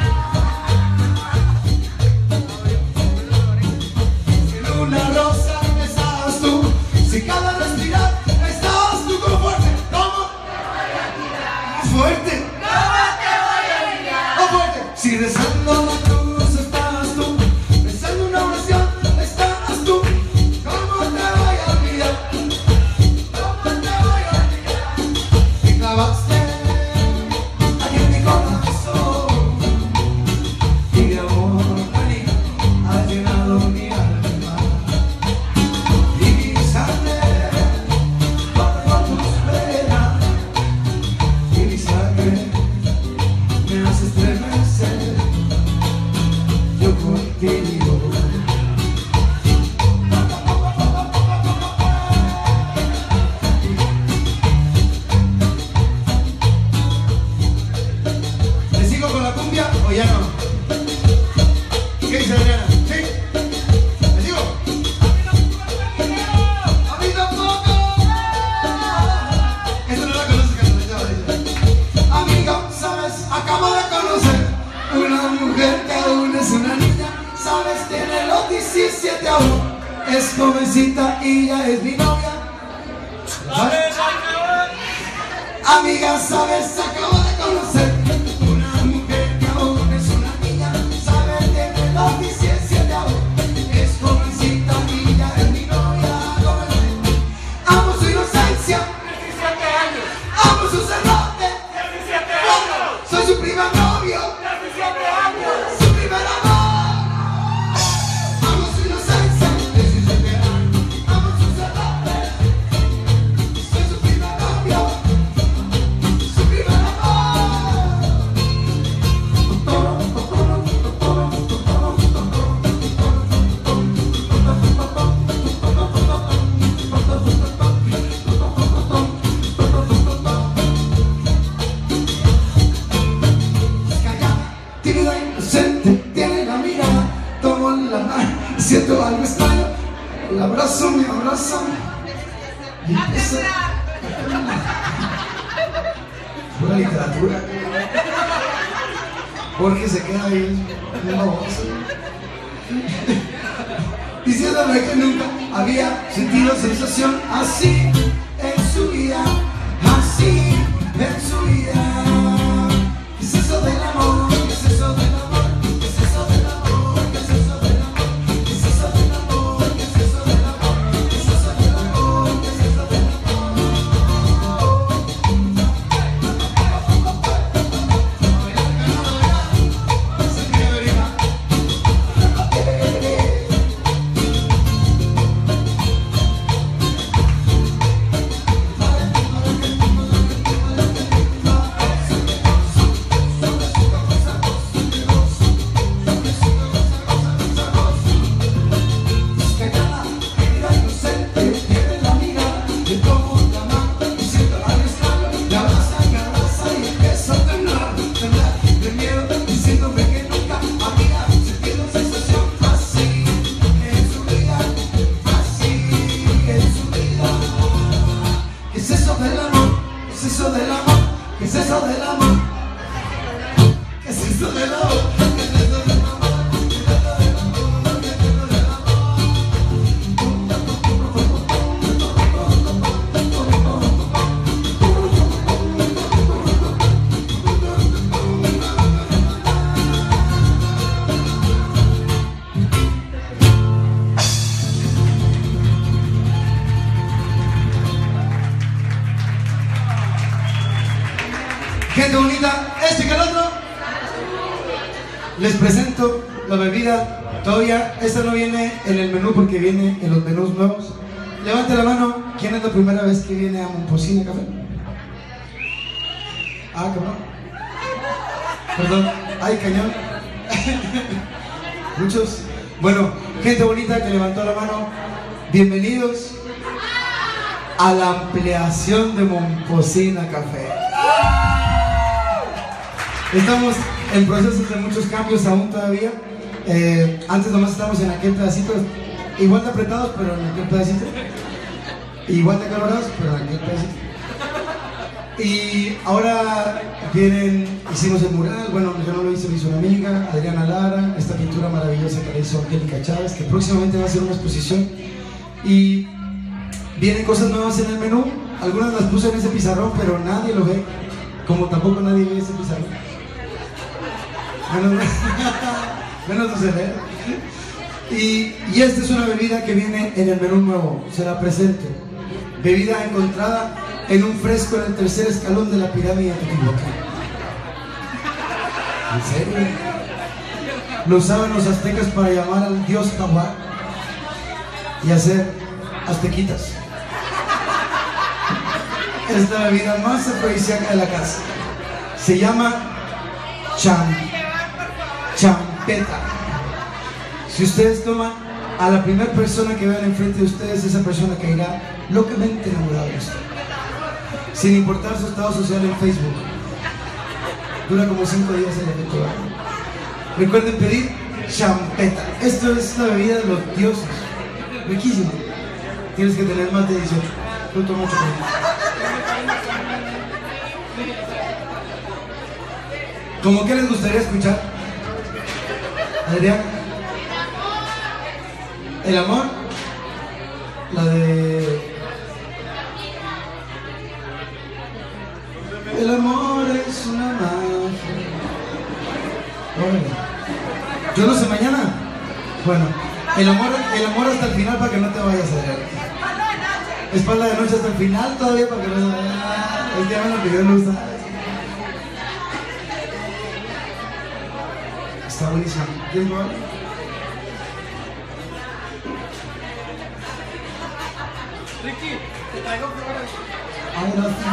Si en una rosa estás tú, si cada respirar estás tú, como fuerte, ¿cómo? Más fuerte, ¿Cómo te voy a olvidar? más fuerte. Si rezando la cruz estás tú, rezando una oración estás tú, ¿cómo te voy a olvidar? ¿Cómo te voy a olvidar? Y clavaste aquí en mi corazón y de amor ha llenado mi alma y mi sangre corre por tus venas y mi sangre me hace estremecer yo contigo. ¿Le sigo con la cumbia o ya no? ¿Qué dice Adriana? ¿Sí? ¿Le sigo? ¡A mí tampoco! Esta no la conoces, Carlos. Amigo, ¿sabes? Acabo de conocer una mujer que aún es una niña. ¿Sabes? Tiene los diecisiete aún. Es jovencita y ya es mi novia. ¿Sabes? Amiga, ¿sabes? Acabo de conocer una mujer que aún es una niña. ¿Sabes? Tiene los diecisiete aún. Es jovencita y ya es mi novia. Amo su inocencia, diecisiete años. amo su cerrote. diecisiete años. Soy su primer novio, diecisiete años. su primer amor. Amo su inocencia, diecisiete años. Amo su cerrote. Soy su primer novio, su primer tímida, inocente, tiene la mirada, tomo la mano, siento algo extraño, el abrazo, mi abrazo, y empieza pura literatura. Jorge se queda ahí, bien baboso, diciéndome que nunca había sentido sensación así en su vida, así en su vida. ¿Qué es eso del amor? ¿Qué es eso del amor? ¿Qué es eso del amor? ¿Qué es eso del amor? ¿Qué es eso del amor? ¿Qué es eso del amor? ¿Qué es eso del amor? ¿Qué es eso del amor? bonita, este que el otro. Les presento la bebida. Todavía esta no viene en el menú porque viene en los menús nuevos. Levante la mano. ¿Quién es la primera vez que viene a Momposina Café? Ah, cabrón. Perdón. Ay, cañón. Muchos. Bueno, gente bonita que levantó la mano. Bienvenidos a la ampliación de Momposina Café. Estamos en procesos de muchos cambios aún todavía. Eh, antes nomás estábamos en aquel pedacito, igual de apretados, pero en aquel pedacito. Igual de calorados, pero en aquel pedacito. Y ahora vienen, hicimos el mural. Bueno, yo no lo hice, lo hizo una amiga, Adriana Lara. Esta pintura maravillosa que la hizo Angélica Chávez, que próximamente va a hacer una exposición. Y vienen cosas nuevas en el menú. Algunas las puse en ese pizarrón, pero nadie lo ve. Como tampoco nadie ve ese pizarrón. Menos, menos no se ve. Y, y esta es una bebida que viene en el menú nuevo. Se la presento. Bebida encontrada en un fresco en el tercer escalón de la pirámide de Teotihuacán. ¿En serio? Lo usaban los aztecas para llamar al dios Jaguar y hacer aztequitas. Es la bebida más afrodisíaca de la casa. Se llama cham, champeta. Si ustedes toman a la primera persona que vean enfrente de ustedes, esa persona caerá locamente enamorada de usted, sin importar su estado social en Facebook. Dura como cinco días el efecto. Recuerden pedir champeta. Esto es la bebida de los dioses. Riquísimo. Tienes que tener más de dieciocho. Yo tomo mucho tiempo. ¿Cómo que les gustaría escuchar? Adrián. El amor. La de... El amor es una magia. Bueno, yo no sé mañana. Bueno, el amor, el amor hasta el final para que no te vayas a ver. Espalda de noche hasta el final todavía para que no se vaya. El día menos que Dios lo usa. Está buenísimo. ¿Quieres probar? Ricky, te traigo flores. Ay, gracias.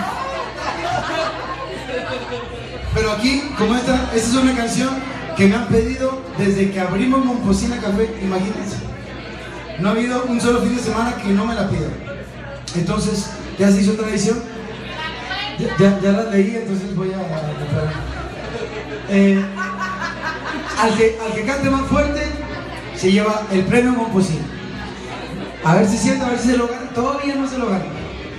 Pero aquí, como esta, esta es una canción que me han pedido desde que abrimos Momposina Café, imagínense. No ha habido un solo fin de semana que no me la pidan. Entonces, ya se hizo tradición. Ya, ya, ya las leí, entonces voy a comprar. Eh, al, que, al que cante más fuerte, se lleva el premio Momposina. A ver si sienta, a ver si se lo gana. Todavía no se lo gana.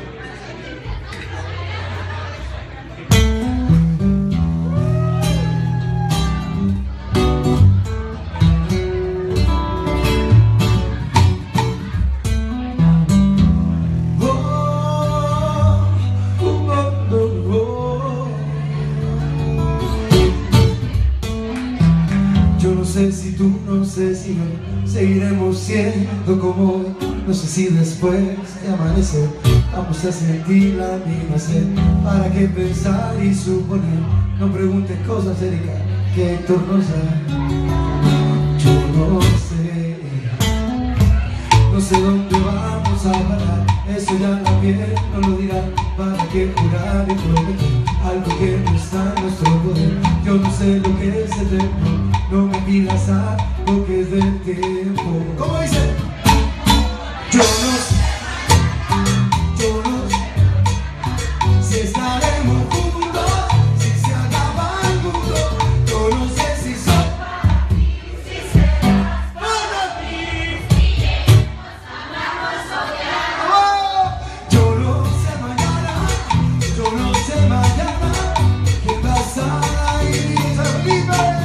Si tú, no sé si no, seguiremos siendo como hoy. No sé si después de amanecer vamos a sentir la misma sed. ¿Para qué pensar y suponer? No preguntes cosas, Erika, que Héctor no sabe. Yo no sé, no sé dónde vamos a parar. Eso ya la piel no lo dirá. ¿Para qué jurar y prometer algo que no está en nuestro poder? Yo no sé lo que es eterno. No me pidas algo que es del tiempo. ¿Cómo dice? Yo no sé, yo no sé si estaremos juntos, si se acaba el mundo. Yo no sé si soy si serás para ti, si amamos soñar. Yo no sé mañana, yo no sé mañana qué pasa y se vive.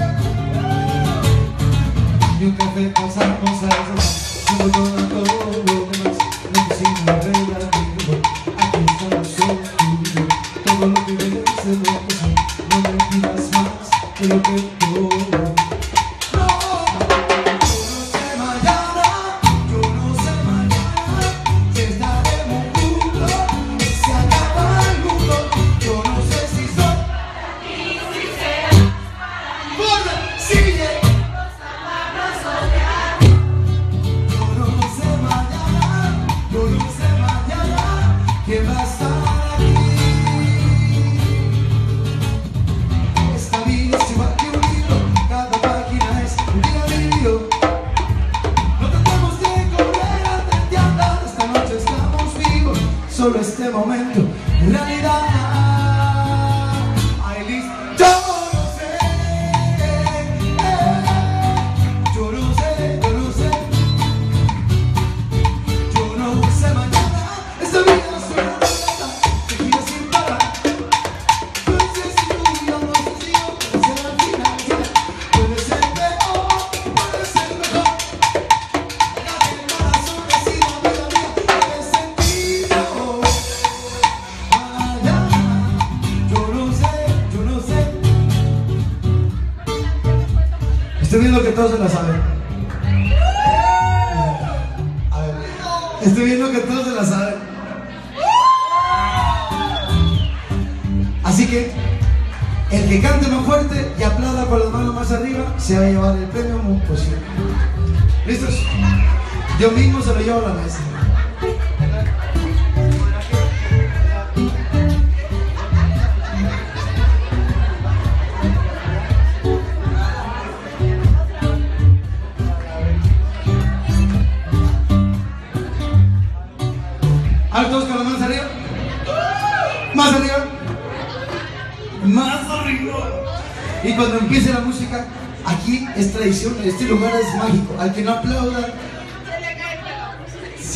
Y un café pasamos a eso, como todo, todo lo demás. No pusimos reglas ni rumor, aquí estamos solo tú y yo. Todo lo que ves es lo que soy, no me pidas más de lo que yo. No, yo no sé mañana, yo no sé mañana si estaremos juntos, si se acaba el mundo. Yo no sé si soy todos se la saben. A ver, estoy viendo que todos se la saben. Así que el que cante más fuerte y aplauda con las manos más arriba se va a llevar el premio muy posible. ¿Listos? Yo mismo se lo llevo a la mesa. A ver, todos con las manos arriba. Más arriba. Más arriba. Y cuando empiece la música, aquí es tradición, este lugar es mágico. Al que no aplauda, Se le cae el pelo. sí.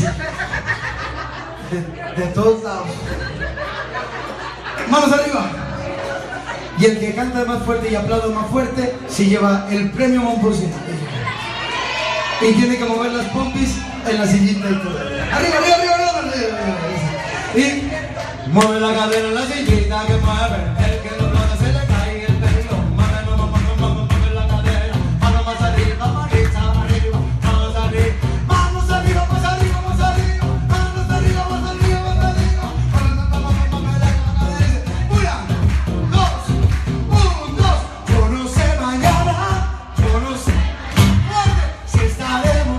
de, de todos lados. Manos arriba. Y el que canta más fuerte y aplauda más fuerte se lleva el premio Momposina. Y tiene que mover las pompis en la sillita y todo. Arriba, arriba, arriba, arriba, arriba, arriba. Y mueve la cadera en la sillita que mueve. El que no aplauda se le cae el pelo. Mueve, mueve, mueve, mueve, mueve la cadera. Vamos más arriba, marita, arriba. Vamos arriba, vamos arriba, más arriba, más arriba. Vamos arriba, más arriba, más arriba. Vamos, vamos, vamos, mueve la cadera. Una, dos, un, dos. Yo no sé mañana, yo no sé si estaremos.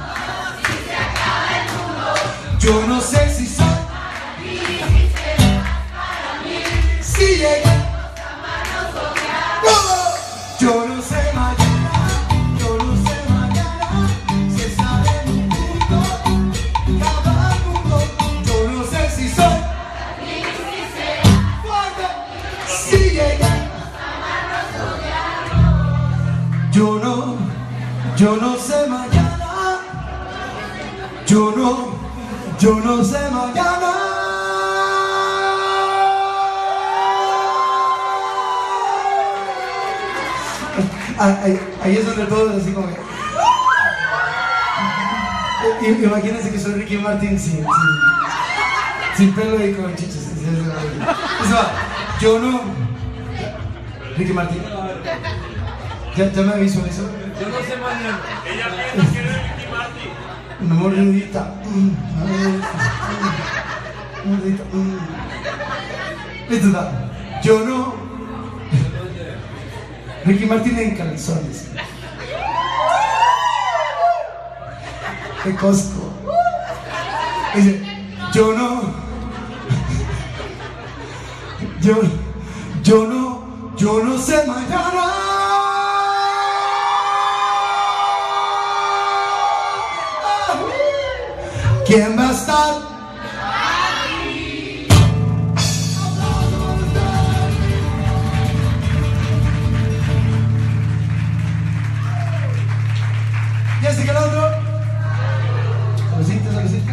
Yo no sé si soy. Si llegué. Yo no sé mañana. Yo no sé mañana. Si estaremos juntos. Cada mundo. Yo no sé si soy. Fuerte. Si llegué. Yo no. Yo no sé mañana. Yo no. Yo no sé mañana. Ahí, ahí es donde todos así como que... I- Imagínense que soy Ricky Martin sin, sin, sin pelo y con chichas. Eso va. Yo no... Ricky Martin. ¿Ya, ya me visualizó? Yo no sé mañana. Ella piensa que eres Ricky Martin. Una mordidita. Mm, una mordidita. Mm. Listo, está. Yo no... Ricky Martin en calzones. Qué cosco. Dice, yo no. Yo, yo no, yo no sé mañana. ¿Quién va a estar? ¿Y este que el otro? Salucita, salucita.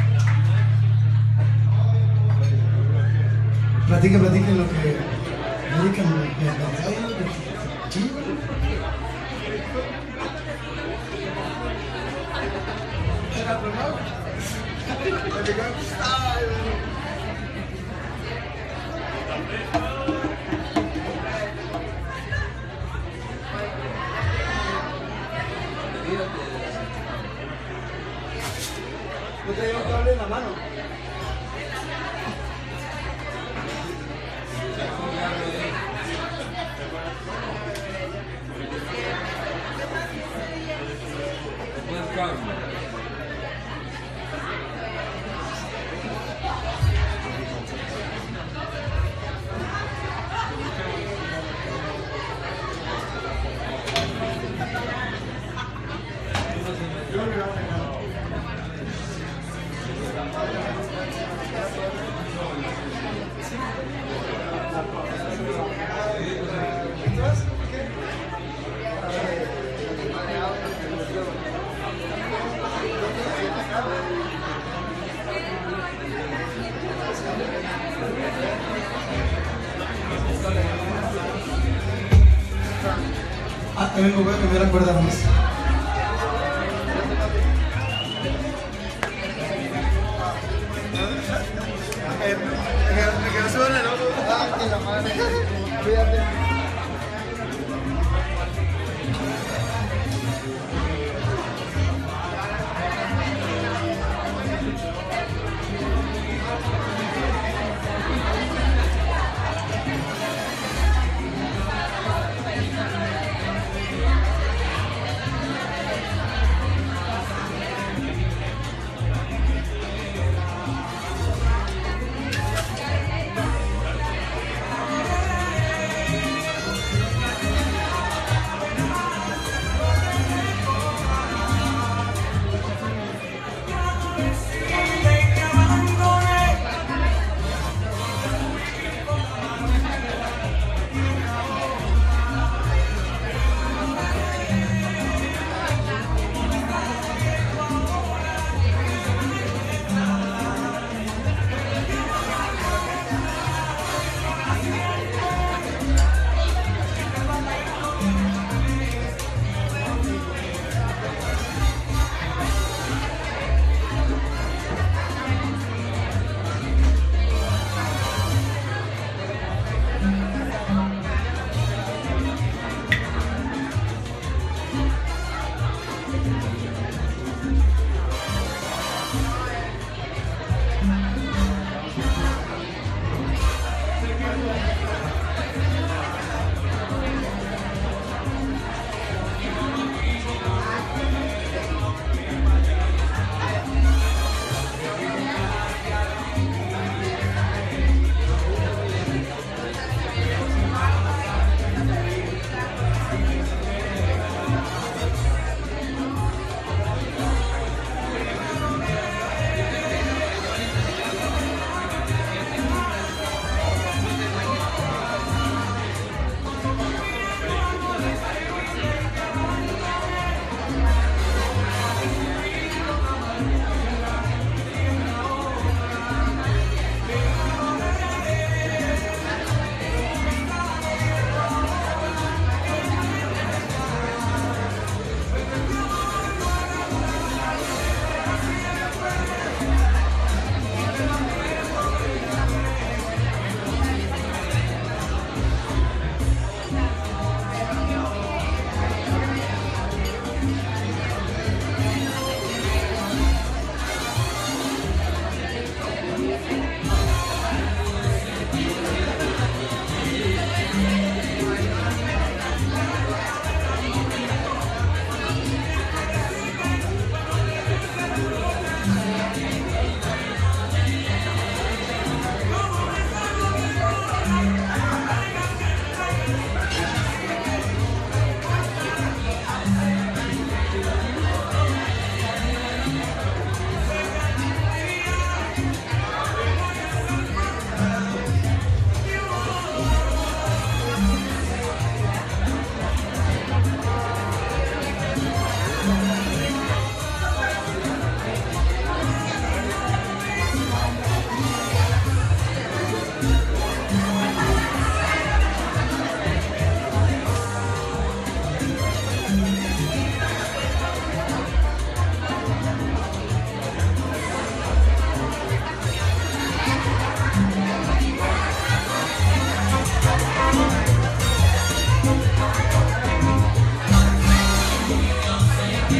Platica, platica lo que dedican. No te llevo un cable en la mano. Buen cambio. Ah, a mí me voy a cambiar la cuerda más. Eh, me, me quedo solo en el otro. Ah, que la madre. Cuídate.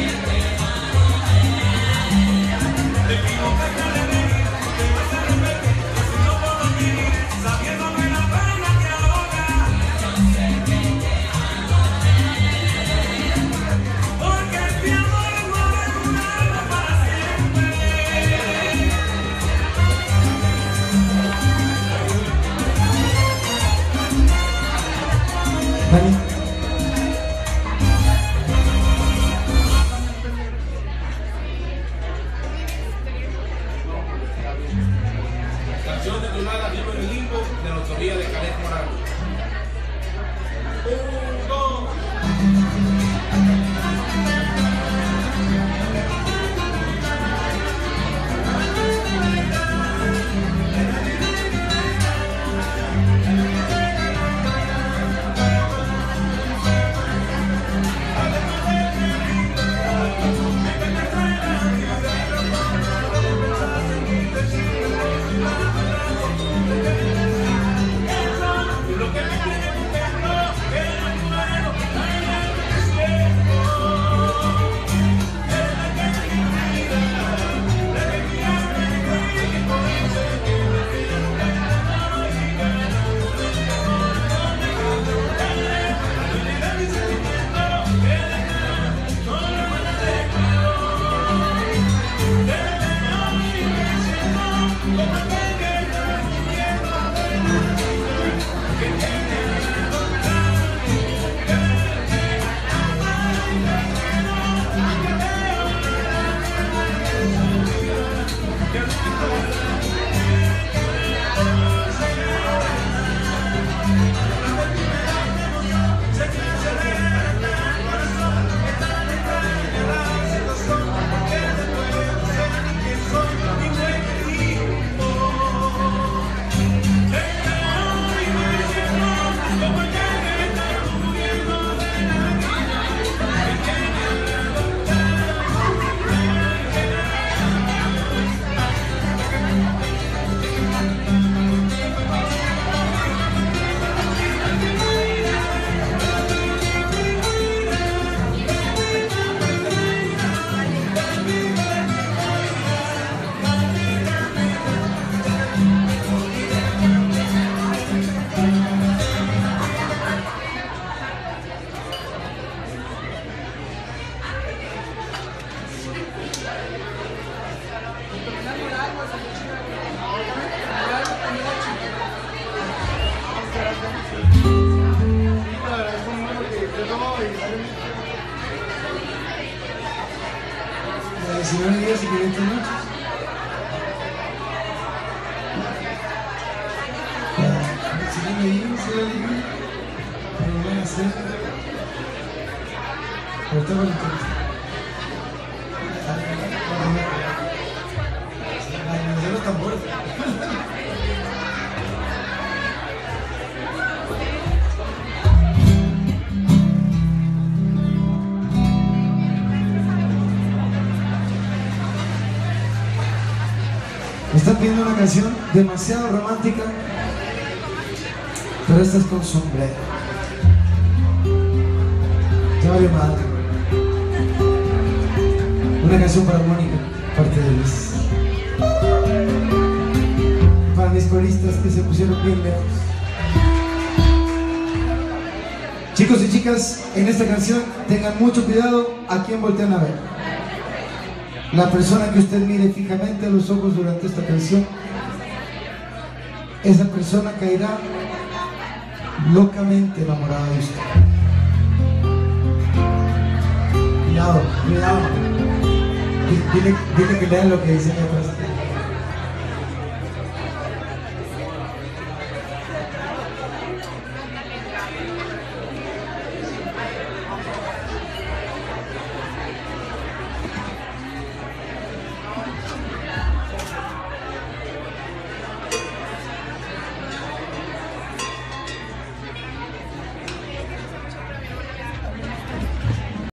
Canción titulada Vivo en el Limbo, de la autoría de Caleb Morales. Un, dos. diecinueve días y quinientas noches. Síganme ahí, síganme ahí. Pero van a hacer. Ahorita voy a intentar. Ay, los tambores. Me están pidiendo una canción demasiado romántica, pero esta es con sombrero. Ya vale madre. Una canción para Mónica, parte de Luis. Para mis coristas que se pusieron bien lejos. Chicos y chicas, en esta canción tengan mucho cuidado a quién voltean a ver. La persona que usted mire fijamente a los ojos durante esta canción, esa persona caerá locamente enamorada de usted. Cuidado, cuidado. Dile, dile que lea lo que dice aquí atrás.